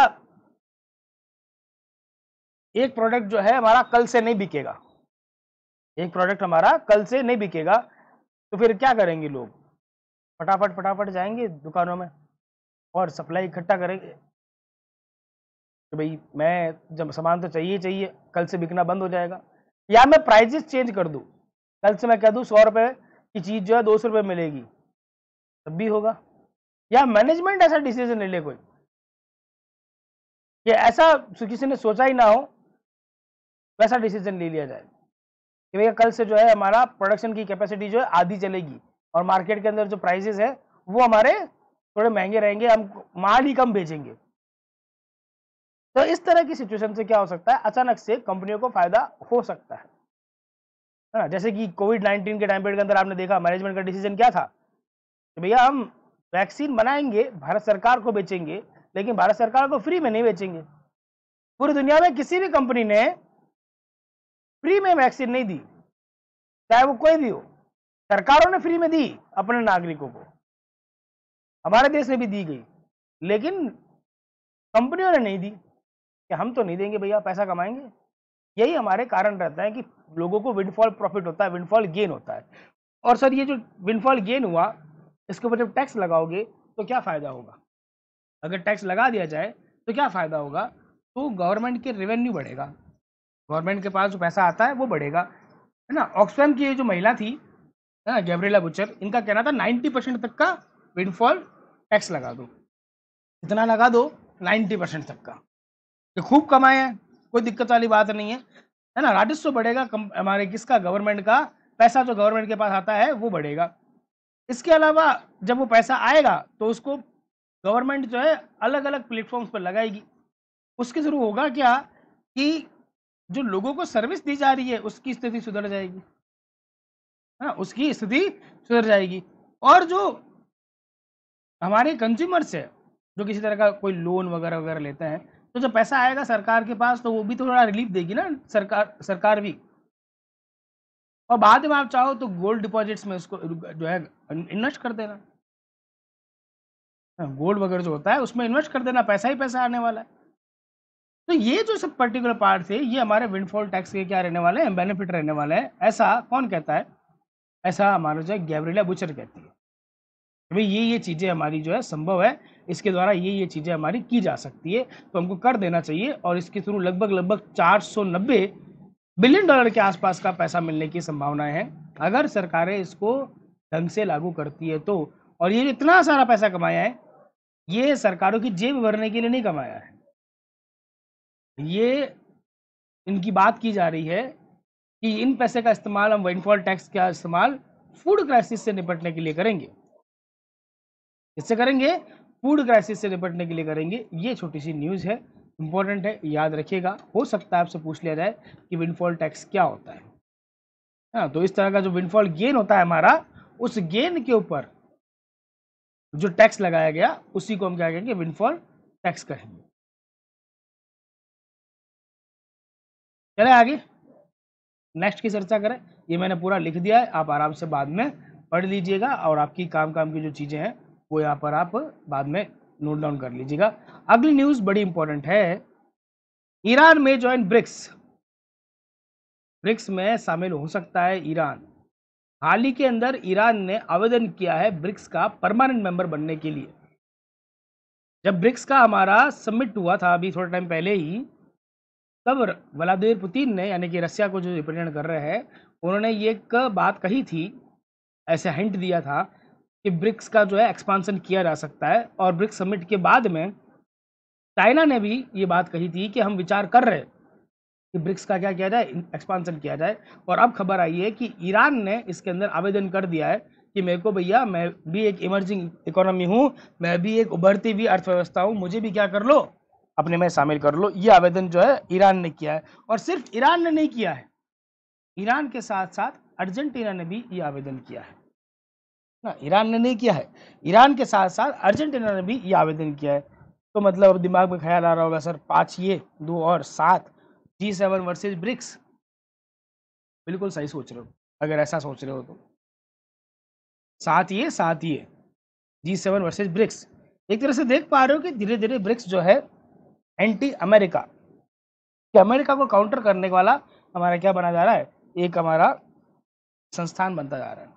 एक प्रोडक्ट जो है हमारा कल से नहीं बिकेगा, एक प्रोडक्ट हमारा कल से नहीं बिकेगा, तो फिर क्या करेंगे लोग? फटाफट फटाफट जाएंगे दुकानों में और सप्लाई इकट्ठा करेंगे कि भाई मैं जब सामान तो चाहिए चाहिए, कल से बिकना बंद हो जाएगा। या मैं प्राइजेस चेंज कर दूं, कल से मैं कह दूं सौ रुपए की चीज जो है दो सौ रुपए मिलेगी, तब भी होगा। या मैनेजमेंट ऐसा डिसीजन ले ले कोई कि ऐसा किसी ने सोचा ही ना हो, वैसा डिसीजन ले लिया जाए कि भैया कल से जो है हमारा प्रोडक्शन की कैपेसिटी जो है आधी चलेगी और मार्केट के अंदर जो प्राइसेस है वो हमारे थोड़े महंगे रहेंगे, हम माल ही कम बेचेंगे। तो इस तरह की सिचुएशन से क्या हो सकता है, अचानक से कंपनियों को फायदा हो सकता है ना। जैसे कि कोविड नाइन्टीन के टाइम पीरियड के अंदर आपने देखा मैनेजमेंट का डिसीजन क्या था कि भैया हम वैक्सीन बनाएंगे, भारत सरकार को बेचेंगे, लेकिन भारत सरकार को फ्री में नहीं बेचेंगे। पूरी दुनिया में किसी भी कंपनी ने फ्री में वैक्सीन नहीं दी, चाहे वो कोई भी हो। सरकारों ने फ्री में दी अपने नागरिकों को, हमारे देश में भी दी गई, लेकिन कंपनियों ने नहीं दी कि हम तो नहीं देंगे भैया, पैसा कमाएंगे। यही हमारे कारण रहता है कि लोगों को विंडफॉल प्रॉफिट होता है, विंडफॉल गेन होता है। और सर ये जो विंडफॉल गेन हुआ, इसके ऊपर जब टैक्स लगाओगे तो क्या फायदा होगा? अगर टैक्स लगा दिया जाए तो क्या फायदा होगा? तो गवर्नमेंट के रेवेन्यू बढ़ेगा, गवर्नमेंट के पास जो पैसा आता है वो बढ़ेगा, है ना। ऑक्सफैम की ये जो महिला थी, है ना, गैब्रिएला बुचर, इनका कहना था नाइन्टी परसेंट तक का विंडफॉल टैक्स लगा दो। इतना लगा दो नाइन्टी परसेंट तक का, ये खूब कमाए हैं, कोई दिक्कत वाली बात नहीं है, है ना। राजस्व बढ़ेगा हमारे किसका, गवर्नमेंट का। पैसा जो गवर्नमेंट के पास आता है वो बढ़ेगा। इसके अलावा जब वो पैसा आएगा तो उसको गवर्नमेंट जो है अलग अलग प्लेटफॉर्म्स पर लगाएगी। उसके थ्रू होगा क्या कि जो लोगों को सर्विस दी जा रही है उसकी स्थिति सुधर जाएगी, है ना, उसकी स्थिति सुधर जाएगी। और जो हमारे कंज्यूमर्स है, जो किसी तरह का कोई लोन वगैरह वगैरह लेते हैं, तो जब पैसा आएगा सरकार के पास तो वो भी थोड़ा रिलीफ देगी ना सरकार सरकार भी। और बाद में आप चाहो तो गोल्ड डिपॉजिट्स में उसको जो है इन्वेस्ट कर देना, गोल्ड वगैरह जो होता है उसमें इन्वेस्ट कर देना, पैसा ही पैसा आने वाला है। तो ये जो सब पर्टिकुलर पार्ट थे ये हमारे विंडफॉल टैक्स के क्या रहने वाले हैं, बेनिफिट रहने वाले हैं। ऐसा कौन कहता है? ऐसा हमारा जो है गैब्रिएला बुचर कहती है भाई ये ये चीज़ें हमारी जो है संभव है, इसके द्वारा ये ये चीज़ें हमारी की जा सकती है, तो हमको कर देना चाहिए। और इसके थ्रू लगभग लगभग चार सौ नब्बे बिलियन डॉलर के आसपास का पैसा मिलने की संभावनाएं हैं अगर सरकारें इसको ढंग से लागू करती है तो। और ये इतना सारा पैसा कमाया है, ये सरकारों की जेब भरने के लिए नहीं कमाया है, ये इनकी बात की जा रही है कि इन पैसे का इस्तेमाल हम विंडफॉल टैक्स का इस्तेमाल फूड क्राइसिस से निपटने के लिए करेंगे। इससे करेंगे, फूड क्राइसिस से निपटने के लिए करेंगे। ये छोटी सी न्यूज़ है, इंपॉर्टेंट है, याद रखिएगा। हो सकता है आपसे पूछ लिया जाए कि विंडफॉल टैक्स क्या होता है, हाँ। तो इस तरह का जो विंडफॉल गेन होता है हमारा, उस गेन के ऊपर जो टैक्स लगाया गया उसी को हम क्या कहेंगे, विंडफॉल टैक्स कहेंगे। चले आगे नेक्स्ट की चर्चा करें। ये मैंने पूरा लिख दिया है, आप आराम से बाद में पढ़ लीजिएगा और आपकी काम काम की जो चीज़ें हैं वो यहाँ पर आप बाद में नोट डाउन कर लीजिएगा। अगली न्यूज़ बड़ी इंपॉर्टेंट है, ईरान में ज्वाइन ब्रिक्स। ब्रिक्स में शामिल हो सकता है ईरान। हाल ही के अंदर ईरान ने आवेदन किया है ब्रिक्स का परमानेंट मेंबर बनने के लिए। जब ब्रिक्स का हमारा समिट हुआ था अभी थोड़ा टाइम पहले ही, तब व्लादिमीर पुतिन ने, यानी कि रसिया को जो रिप्रेजेंट कर रहे हैं, उन्होंने ये एक बात कही थी, ऐसे हिंट दिया था कि ब्रिक्स का जो है एक्सपांसन किया जा सकता है। और ब्रिक्स समिट के बाद में चाइना ने भी ये बात कही थी कि हम विचार कर रहे हैं कि ब्रिक्स का क्या किया जाए, एक्सपांसन किया जाए। और अब खबर आई है कि ईरान ने इसके अंदर आवेदन कर दिया है कि मेरे को भैया, मैं भी एक इमर्जिंग इकोनॉमी हूँ, मैं भी एक उभरती हुई अर्थव्यवस्था हूँ, मुझे भी क्या कर लो, अपने में शामिल कर लो। ये आवेदन जो है ईरान ने किया है। और सिर्फ ईरान ने नहीं किया है, ईरान के साथ साथ अर्जेंटीना ने भी ये आवेदन किया है ना। ईरान ने नहीं किया है, ईरान के साथ साथ अर्जेंटीना ने भी ये आवेदन किया है। तो मतलब अब दिमाग में ख्याल आ रहा होगा, सर पांच ये, दो और सात, जी सेवन वर्सेज ब्रिक्स। बिल्कुल सही सोच रहे हो, अगर ऐसा सोच रहे हो तो। सात ये सात ये, जी सेवन वर्सेज ब्रिक्स। एक तरह से देख पा रहे हो कि धीरे धीरे ब्रिक्स जो है एंटी अमेरिका, कि अमेरिका को काउंटर करने वाला हमारा क्या बना जा रहा है, एक हमारा संस्थान बनता जा रहा है।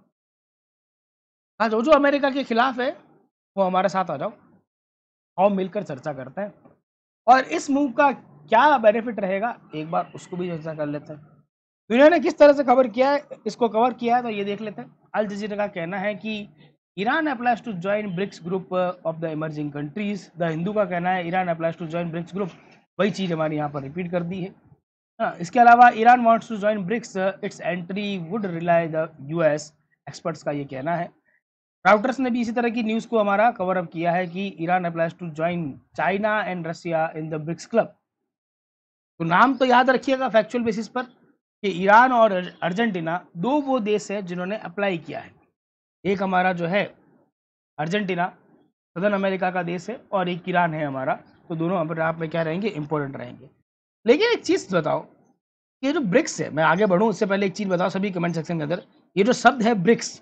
हाँ, जो जो अमेरिका के खिलाफ है वो हमारे साथ आ जाओ, आओ मिलकर चर्चा करते हैं। और इस मूव का क्या बेनिफिट रहेगा, एक बार उसको भी चर्चा कर लेते हैं। इन्होंने किस तरह से खबर किया है, इसको कवर किया है, तो ये देख लेते हैं। अल जजीरा का कहना है कि Iran applies to join BRICS group of the emerging countries. The Hindu का कहना है Iran applies to join BRICS group. वही चीज हमारी यहाँ पर रिपीट कर दी है। हाँ, इसके अलावा Iran wants to join BRICS, its entry would rely the US. Experts का ये कहना है। राउटर्स ने भी इसी तरह की न्यूज को हमारा कवर अप किया है कि Iran applies to join China and Russia in the BRICS club. तो नाम तो याद रखिएगा फैक्चुअल बेसिस पर कि ईरान और अर्जेंटीना दो वो देश है जिन्होंने अप्लाई किया है। एक हमारा जो है अर्जेंटीना सदर्न अमेरिका का देश है, और एक ईरान है हमारा। तो दोनों अपने आप में क्या रहेंगे, इंपॉर्टेंट रहेंगे। लेकिन एक चीज बताओ, ये जो ब्रिक्स है, मैं आगे बढ़ूं उससे पहले एक चीज बताओ सभी कमेंट सेक्शन के अंदर, ये जो शब्द है ब्रिक्स,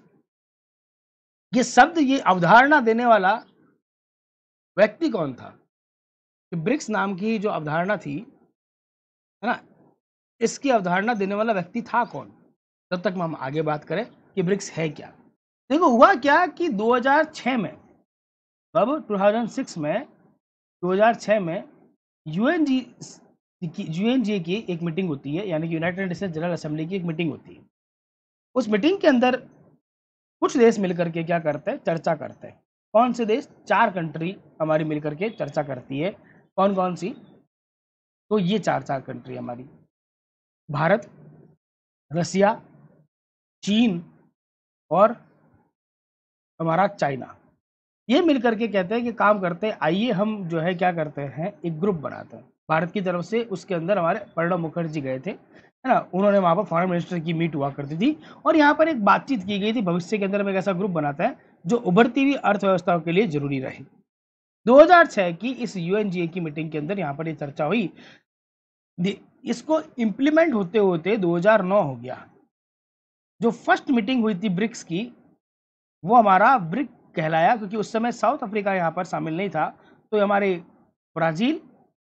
ये शब्द, ये अवधारणा देने वाला व्यक्ति कौन था? कि ब्रिक्स नाम की जो अवधारणा थी, है ना, इसकी अवधारणा देने वाला व्यक्ति था कौन? तब तक हम आगे बात करें कि ब्रिक्स है क्या। देखो हुआ क्या कि दो हज़ार छह में, कब, दो हज़ार छह में, दो हज़ार छह में यूएनजी यूएनजी की एक मीटिंग होती है, यानी कि यूनाइटेड नेशंस जनरल असेंबली की एक मीटिंग होती है। उस मीटिंग के अंदर कुछ देश मिलकर के क्या करते हैं, चर्चा करते हैं। कौन से देश? चार कंट्री हमारी मिलकर के चर्चा करती है। कौन कौन सी? तो ये चार चार कंट्री हमारी, भारत, रसिया, चीन और हमारा चाइना, ये मिलकर के कहते हैं कि काम करते हैं, आइए हम जो है क्या करते हैं, एक ग्रुप बनाते हैं। भारत की तरफ से उसके अंदर हमारे प्रणब मुखर्जी गए थे, है ना, उन्होंने वहां पर फॉरेन मिनिस्टर की मीट हुआ करती थी, और यहाँ पर एक बातचीत की गई थी भविष्य के अंदर में एक ऐसा ग्रुप बनाता है जो उभरती हुई अर्थव्यवस्थाओं के लिए जरूरी रहे। दो हज़ार छह की इस यूएनजीए की मीटिंग के अंदर यहाँ पर ये चर्चा हुई। इसको इम्प्लीमेंट होते होते दो हज़ार नौ हो गया। जो फर्स्ट मीटिंग हुई थी ब्रिक्स की, वो हमारा ब्रिक कहलाया, क्योंकि उस समय साउथ अफ्रीका यहाँ पर शामिल नहीं था। तो हमारे ब्राजील,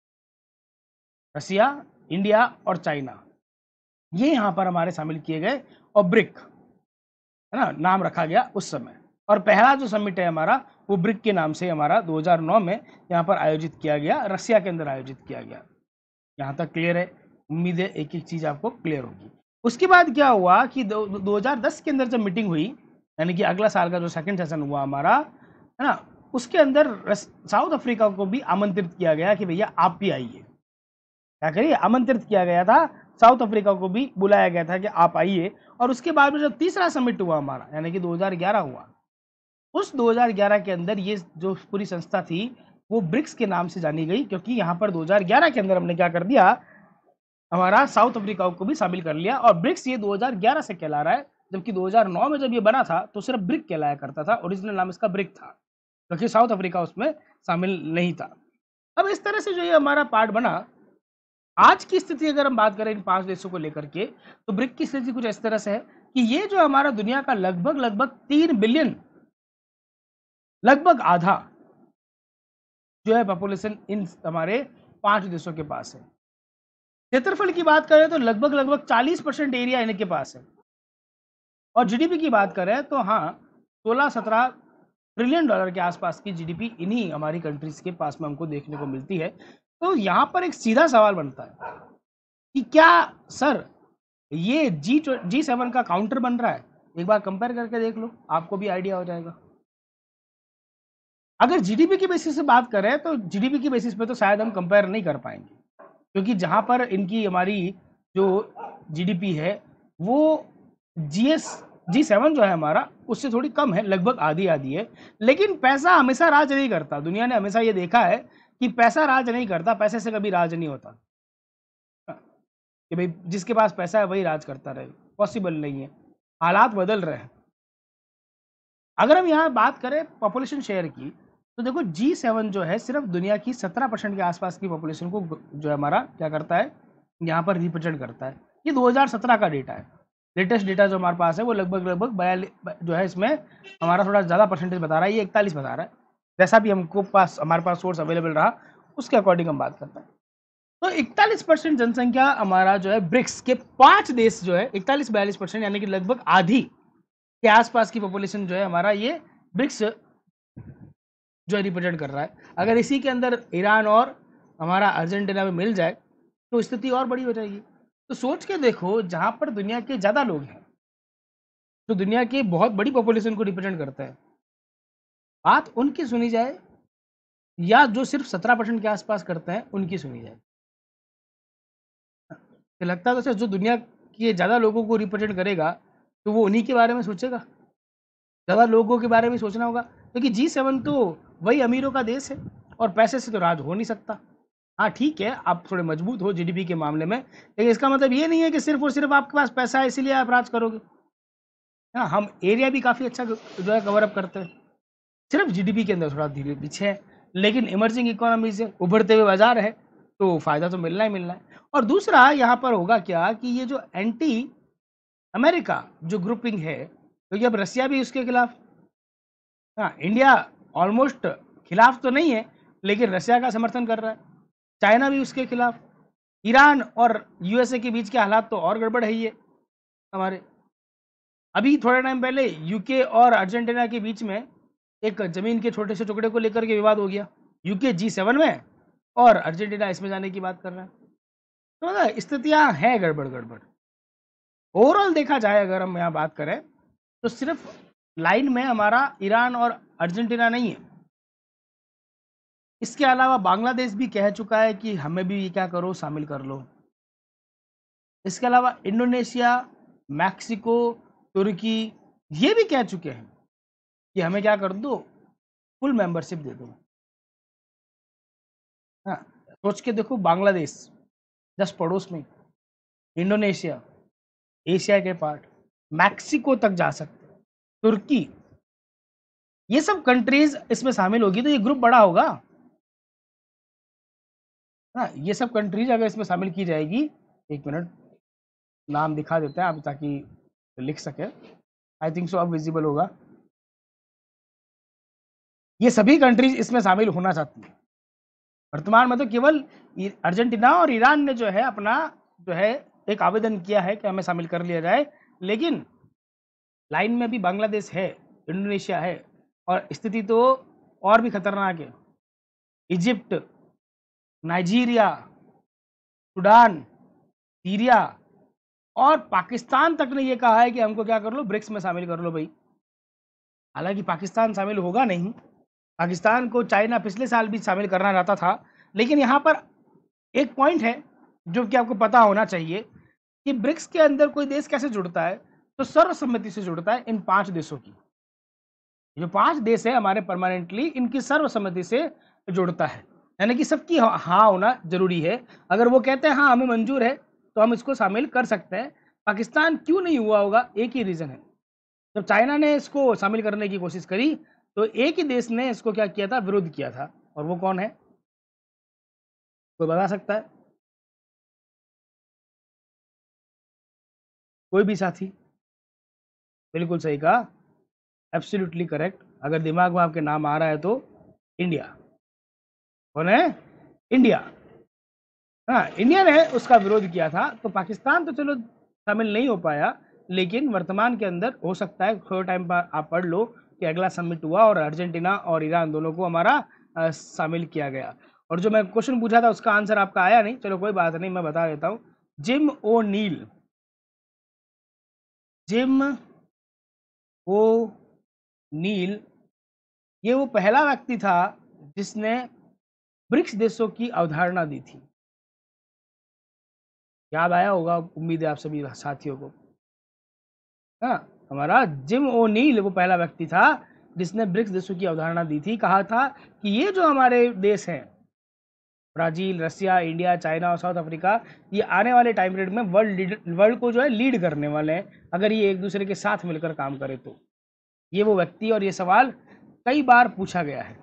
रसिया, इंडिया और चाइना, ये यहाँ पर हमारे शामिल किए गए, और ब्रिक, है ना, नाम रखा गया उस समय। और पहला जो समिट है हमारा, वो ब्रिक के नाम से हमारा दो हज़ार नौ में यहाँ पर आयोजित किया गया, रसिया के अंदर आयोजित किया गया। यहाँ तक क्लियर है? उम्मीद है एक एक चीज आपको क्लियर होगी। उसके बाद क्या हुआ कि दो हज़ार दस के अंदर जब मीटिंग हुई, यानी कि अगला साल का जो सेकंड सेशन हुआ हमारा, है ना, उसके अंदर साउथ अफ्रीका को भी आमंत्रित किया गया कि भैया आप भी आइए। क्या करिए, आमंत्रित किया गया था, साउथ अफ्रीका को भी बुलाया गया था कि आप आइए। और उसके बाद में जब तीसरा समिट हुआ हमारा, यानी कि दो हज़ार ग्यारह हुआ, उस दो हज़ार ग्यारह के अंदर ये जो पूरी संस्था थी वो ब्रिक्स के नाम से जानी गई, क्योंकि यहाँ पर दो हज़ार ग्यारह के अंदर हमने क्या कर दिया, हमारा साउथ अफ्रीका को भी शामिल कर लिया। और ब्रिक्स ये दो हज़ार ग्यारह से कहला रहा है, जबकि दो हज़ार नौ में जब ये बना था तो सिर्फ ब्रिक कहलाया करता था, ओरिजिनल नाम इसका ब्रिक था, क्योंकि साउथ अफ्रीका उसमें शामिल नहीं था। अब इस तरह से जो ये हमारा पार्ट बना, आज की स्थिति अगर हम बात करें इन पांच देशों को लेकर के, तो ब्रिक की स्थिति कुछ इस तरह से है कि ये जो हमारा दुनिया का लगभग लगभग तीन बिलियन, लगभग आधा जो है पॉपुलेशन इन हमारे पांच देशों के पास है। क्षेत्रफल की बात करें तो लगभग लगभग चालीस परसेंट एरिया इनके पास है। और जीडीपी की बात करें तो हाँ, सोलह सत्रह ट्रिलियन डॉलर के आसपास की जीडीपी इन्हीं हमारी कंट्रीज के पास में हमको देखने को मिलती है। तो यहाँ पर एक सीधा सवाल बनता है कि क्या सर ये जी जी सेवन का काउंटर बन रहा है? एक बार कंपेयर करके देख लो, आपको भी आइडिया हो जाएगा। अगर जीडीपी की बेसिस से बात करें तो जीडीपी की बेसिस पे तो शायद हम कंपेयर नहीं कर पाएंगे, क्योंकि जहां पर इनकी हमारी जो जीडीपी है वो जीएस जी सेवन जो है हमारा उससे थोड़ी कम है, लगभग आधी आधी है। लेकिन पैसा हमेशा राज नहीं करता। दुनिया ने हमेशा ये देखा है कि पैसा राज नहीं करता, पैसे से कभी राज नहीं होता कि भाई जिसके पास पैसा है वही राज करता रहे। पॉसिबल नहीं है, हालात बदल रहे हैं। अगर हम यहाँ बात करें पॉपुलेशन शेयर की, तो देखो जी सेवन जो है सिर्फ दुनिया की सत्रह परसेंट के आसपास की पॉपुलेशन को जो है हमारा क्या करता है, यहाँ पर रिप्रेजेंट करता है। ये दो हज़ार सत्रह का डेटा है। लेटेस्ट डेटा जो हमारे पास है वो लगभग लगभग बयालीस जो है, इसमें हमारा थोड़ा ज़्यादा परसेंटेज बता रहा है, ये इकतालीस बता रहा है। जैसा भी हमको पास हमारे पास सोर्स अवेलेबल रहा उसके अकॉर्डिंग हम बात करते हैं। तो इकतालीस परसेंट जनसंख्या हमारा जो है ब्रिक्स के पांच देश जो है इकतालीस बयालीस परसेंट यानी कि लगभग आधी के आसपास की पॉपुलेशन जो है हमारा ये ब्रिक्स जो है रिप्रेजेंट कर रहा है। अगर इसी के अंदर ईरान और हमारा अर्जेंटीना में मिल जाए तो स्थिति और बड़ी हो जाएगी। तो सोच के देखो, जहां पर दुनिया के ज्यादा लोग हैं, तो दुनिया की बहुत बड़ी पॉपुलेशन को रिप्रेजेंट करता है, बात उनकी सुनी जाए या जो सिर्फ सत्रह परसेंट के आसपास करते हैं उनकी सुनी जाए? तो लगता है तो जो दुनिया के ज्यादा लोगों को रिप्रेजेंट करेगा तो वो उन्हीं के बारे में सोचेगा, ज्यादा लोगों के बारे में सोचना होगा। क्योंकि जी सेवन तो वही अमीरों का देश है और पैसे से तो राज हो नहीं सकता। हाँ ठीक है, आप थोड़े मजबूत हो जीडीपी के मामले में, लेकिन इसका मतलब ये नहीं है कि सिर्फ और सिर्फ आपके पास पैसा है इसीलिए आप राज करोगे। हाँ, हम एरिया भी काफ़ी अच्छा जो है कवर अप करते हैं, सिर्फ जीडीपी के अंदर थोड़ा धीरे पीछे है, लेकिन इमर्जिंग इकोनॉमीज है, उभरते हुए बाजार है, तो फायदा तो मिलना ही मिलना है। और दूसरा यहाँ पर होगा क्या कि ये जो एंटी अमेरिका जो ग्रुपिंग है, क्योंकि अब रसिया भी उसके खिलाफ, हाँ इंडिया ऑलमोस्ट खिलाफ तो नहीं है लेकिन रसिया का समर्थन कर रहा है, चाइना भी उसके खिलाफ, ईरान और यूएसए के बीच के हालात तो और गड़बड़ है ही है हमारे। अभी थोड़े टाइम पहले यूके और अर्जेंटीना के बीच में एक जमीन के छोटे से टुकड़े को लेकर के विवाद हो गया, यूके जी सेवन में और अर्जेंटीना इसमें जाने की बात कर रहा है। तो ना स्थितियां हैं गड़बड़ गड़बड़। ओवरऑल देखा जाए अगर हम यहाँ बात करें तो सिर्फ लाइन में हमारा ईरान और अर्जेंटीना नहीं है, इसके अलावा बांग्लादेश भी कह चुका है कि हमें भी क्या करो शामिल कर लो। इसके अलावा इंडोनेशिया, मैक्सिको, तुर्की ये भी कह चुके हैं कि हमें क्या कर दो, फुल मेंबरशिप दे दो। हाँ, सोच के देखो, बांग्लादेश जस्ट पड़ोस में, इंडोनेशिया एशिया के पार्ट, मैक्सिको तक जा सकते, तुर्की, ये सब कंट्रीज इसमें शामिल होगी तो ये ग्रुप बड़ा होगा। हाँ, ये सब कंट्रीज अगर इसमें शामिल की जाएगी, एक मिनट नाम दिखा देते हैं आप ताकि लिख सके, आई थिंक सो अब विजिबल होगा। ये सभी कंट्रीज इसमें शामिल होना चाहती है। वर्तमान में तो केवल अर्जेंटीना और ईरान ने जो है अपना जो है एक आवेदन किया है कि हमें शामिल कर लिया जाए, लेकिन लाइन में भी बांग्लादेश है, इंडोनेशिया है, और स्थिति तो और भी खतरनाक है। इजिप्ट, नाइजीरिया, सूडान, सीरिया और पाकिस्तान तक ने ये कहा है कि हमको क्या कर लो, ब्रिक्स में शामिल कर लो भाई। हालांकि पाकिस्तान शामिल होगा नहीं, पाकिस्तान को चाइना पिछले साल भी शामिल करना चाहता था, लेकिन यहाँ पर एक पॉइंट है जो कि आपको पता होना चाहिए कि ब्रिक्स के अंदर कोई देश कैसे जुड़ता है, तो सर्वसम्मति से जुड़ता है इन पांच देशों की। जो पांच देश है हमारे परमानेंटली, इनकी सर्वसम्मति से जुड़ता है, यानी कि सबकी हाँ होना जरूरी है। अगर वो कहते हैं हाँ हमें मंजूर है तो हम इसको शामिल कर सकते हैं। पाकिस्तान क्यों नहीं हुआ होगा, एक ही रीजन है, जब चाइना ने इसको शामिल करने की कोशिश करी तो एक ही देश ने इसको क्या किया था, विरोध किया था, और वो कौन है, कोई बता सकता है? कोई भी साथी? बिल्कुल सही कहा, एब्सोल्युटली करेक्ट। अगर दिमाग में आपके नाम आ रहा है तो इंडिया। कौन है? इंडिया। हाँ, इंडिया ने उसका विरोध किया था, तो पाकिस्तान तो चलो शामिल नहीं हो पाया, लेकिन वर्तमान के अंदर हो सकता है थोड़े टाइम पर आप पढ़ लो कि अगला समिट हुआ और अर्जेंटीना और ईरान दोनों को हमारा अ, शामिल किया गया। और जो मैं क्वेश्चन पूछा था उसका आंसर आपका आया नहीं, चलो कोई बात नहीं, मैं बता देता हूँ। जिम ओ नील, जिम ओ नील, ये वो पहला व्यक्ति था जिसने ब्रिक्स देशों की अवधारणा दी थी। याद आया होगा, उम्मीद है आप सभी साथियों को। हाँ, हमारा जिम ओनील वो पहला व्यक्ति था जिसने ब्रिक्स देशों की अवधारणा दी थी। कहा था कि ये जो हमारे देश हैं, ब्राजील, रसिया, इंडिया, चाइना और साउथ अफ्रीका, ये आने वाले टाइम पीरियड में वर्ल्ड लीडर वर्ल्ड को जो है लीड करने वाले हैं, अगर ये एक दूसरे के साथ मिलकर काम करे तो। ये वो व्यक्ति, और ये सवाल कई बार पूछा गया है।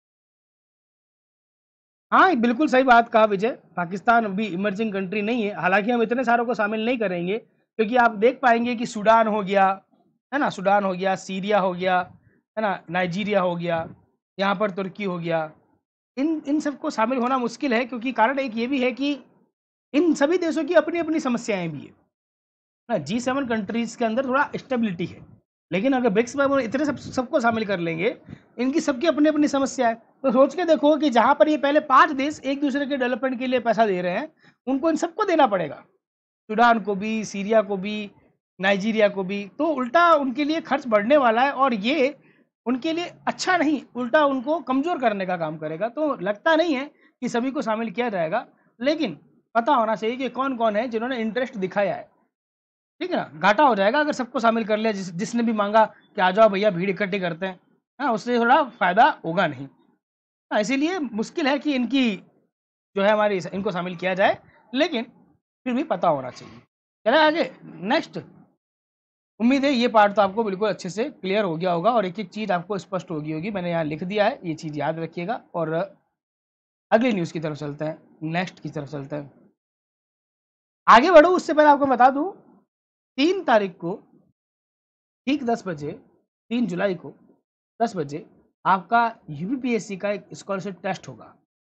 हाँ, बिल्कुल सही बात कहा विजय, पाकिस्तान अभी इमर्जिंग कंट्री नहीं है, हालांकि हम इतने सारों को शामिल नहीं करेंगे, क्योंकि आप देख पाएंगे कि सूडान हो गया, है ना, सूडान हो गया, सीरिया हो गया, है ना, नाइजीरिया हो गया, यहाँ पर तुर्की हो गया, इन इन सबको शामिल होना मुश्किल है, क्योंकि कारण एक ये भी है कि इन सभी देशों की अपनी अपनी समस्याएं भी है ना। जी सेवन कंट्रीज के अंदर थोड़ा स्टेबिलिटी है, लेकिन अगर ब्रिक्स में वो इतने सब सबको शामिल कर लेंगे, इनकी सबकी अपनी अपनी समस्या है। तो सोच के देखो कि जहां पर ये पहले पांच देश एक दूसरे के डेवलपमेंट के लिए पैसा दे रहे हैं, उनको इन सबको देना पड़ेगा, सूडान को भी, सीरिया को भी, नाइजीरिया को भी, तो उल्टा उनके लिए खर्च बढ़ने वाला है, और ये उनके लिए अच्छा नहीं, उल्टा उनको कमजोर करने का काम करेगा। तो लगता नहीं है कि सभी को शामिल किया जाएगा, लेकिन पता होना चाहिए कि कौन कौन है जिन्होंने इंटरेस्ट दिखाया है। ठीक है ना, घाटा हो जाएगा अगर सबको शामिल कर लिया, जिस जिसने भी मांगा कि आ जाओ भैया भीड़ इकट्ठी करते हैं, हाँ, उससे थोड़ा फायदा होगा नहीं। हाँ, इसीलिए मुश्किल है कि इनकी जो है हमारी इनको शामिल किया जाए, लेकिन फिर भी पता होना चाहिए। चले आगे, नेक्स्ट। उम्मीद है ये पार्ट तो आपको बिल्कुल अच्छे से क्लियर हो गया होगा और एक एक चीज आपको स्पष्ट हो गई होगी, मैंने यहाँ लिख दिया है, ये चीज याद रखिएगा। और अगली न्यूज की तरफ चलते हैं, नेक्स्ट की तरफ चलते हैं। आगे बढ़ो उससे पहले आपको बता दूं, तीन तारीख को ठीक दस बजे, तीन जुलाई को दस बजे आपका यूपीपीएससी का एक स्कॉलरशिप टेस्ट होगा।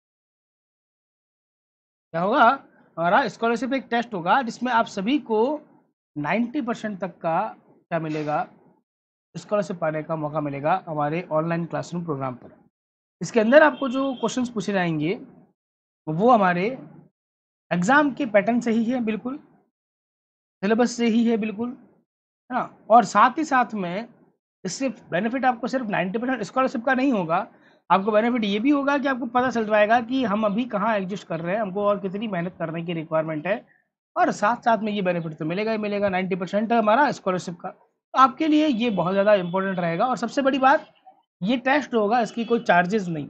क्या होगा? हमारा स्कॉलरशिप एक टेस्ट होगा जिसमें आप सभी को नब्बे परसेंट तक का क्या मिलेगा, स्कॉलरशिप पाने का मौका मिलेगा हमारे ऑनलाइन क्लासरूम प्रोग्राम पर। इसके अंदर आपको जो क्वेश्चंस पूछे जाएंगे वो हमारे एग्जाम के पैटर्न से ही है, बिल्कुल सिलेबस से ही है, बिल्कुल, है ना। और साथ ही साथ में इससे बेनिफिट आपको सिर्फ नब्बे परसेंट स्कॉलरशिप का नहीं होगा, आपको बेनिफिट ये भी होगा कि आपको पता चल पाएगा कि हम अभी कहाँ एडजस्ट कर रहे हैं, हमको और कितनी मेहनत करने की रिक्वायरमेंट है। और साथ साथ में ये बेनिफिट तो मिलेगा ही मिलेगा, नब्बे परसेंट हमारा स्कॉलरशिप का, तो आपके लिए ये बहुत ज़्यादा इंपॉर्टेंट रहेगा। और सबसे बड़ी बात, ये टेस्ट होगा, इसकी कोई चार्जेस नहीं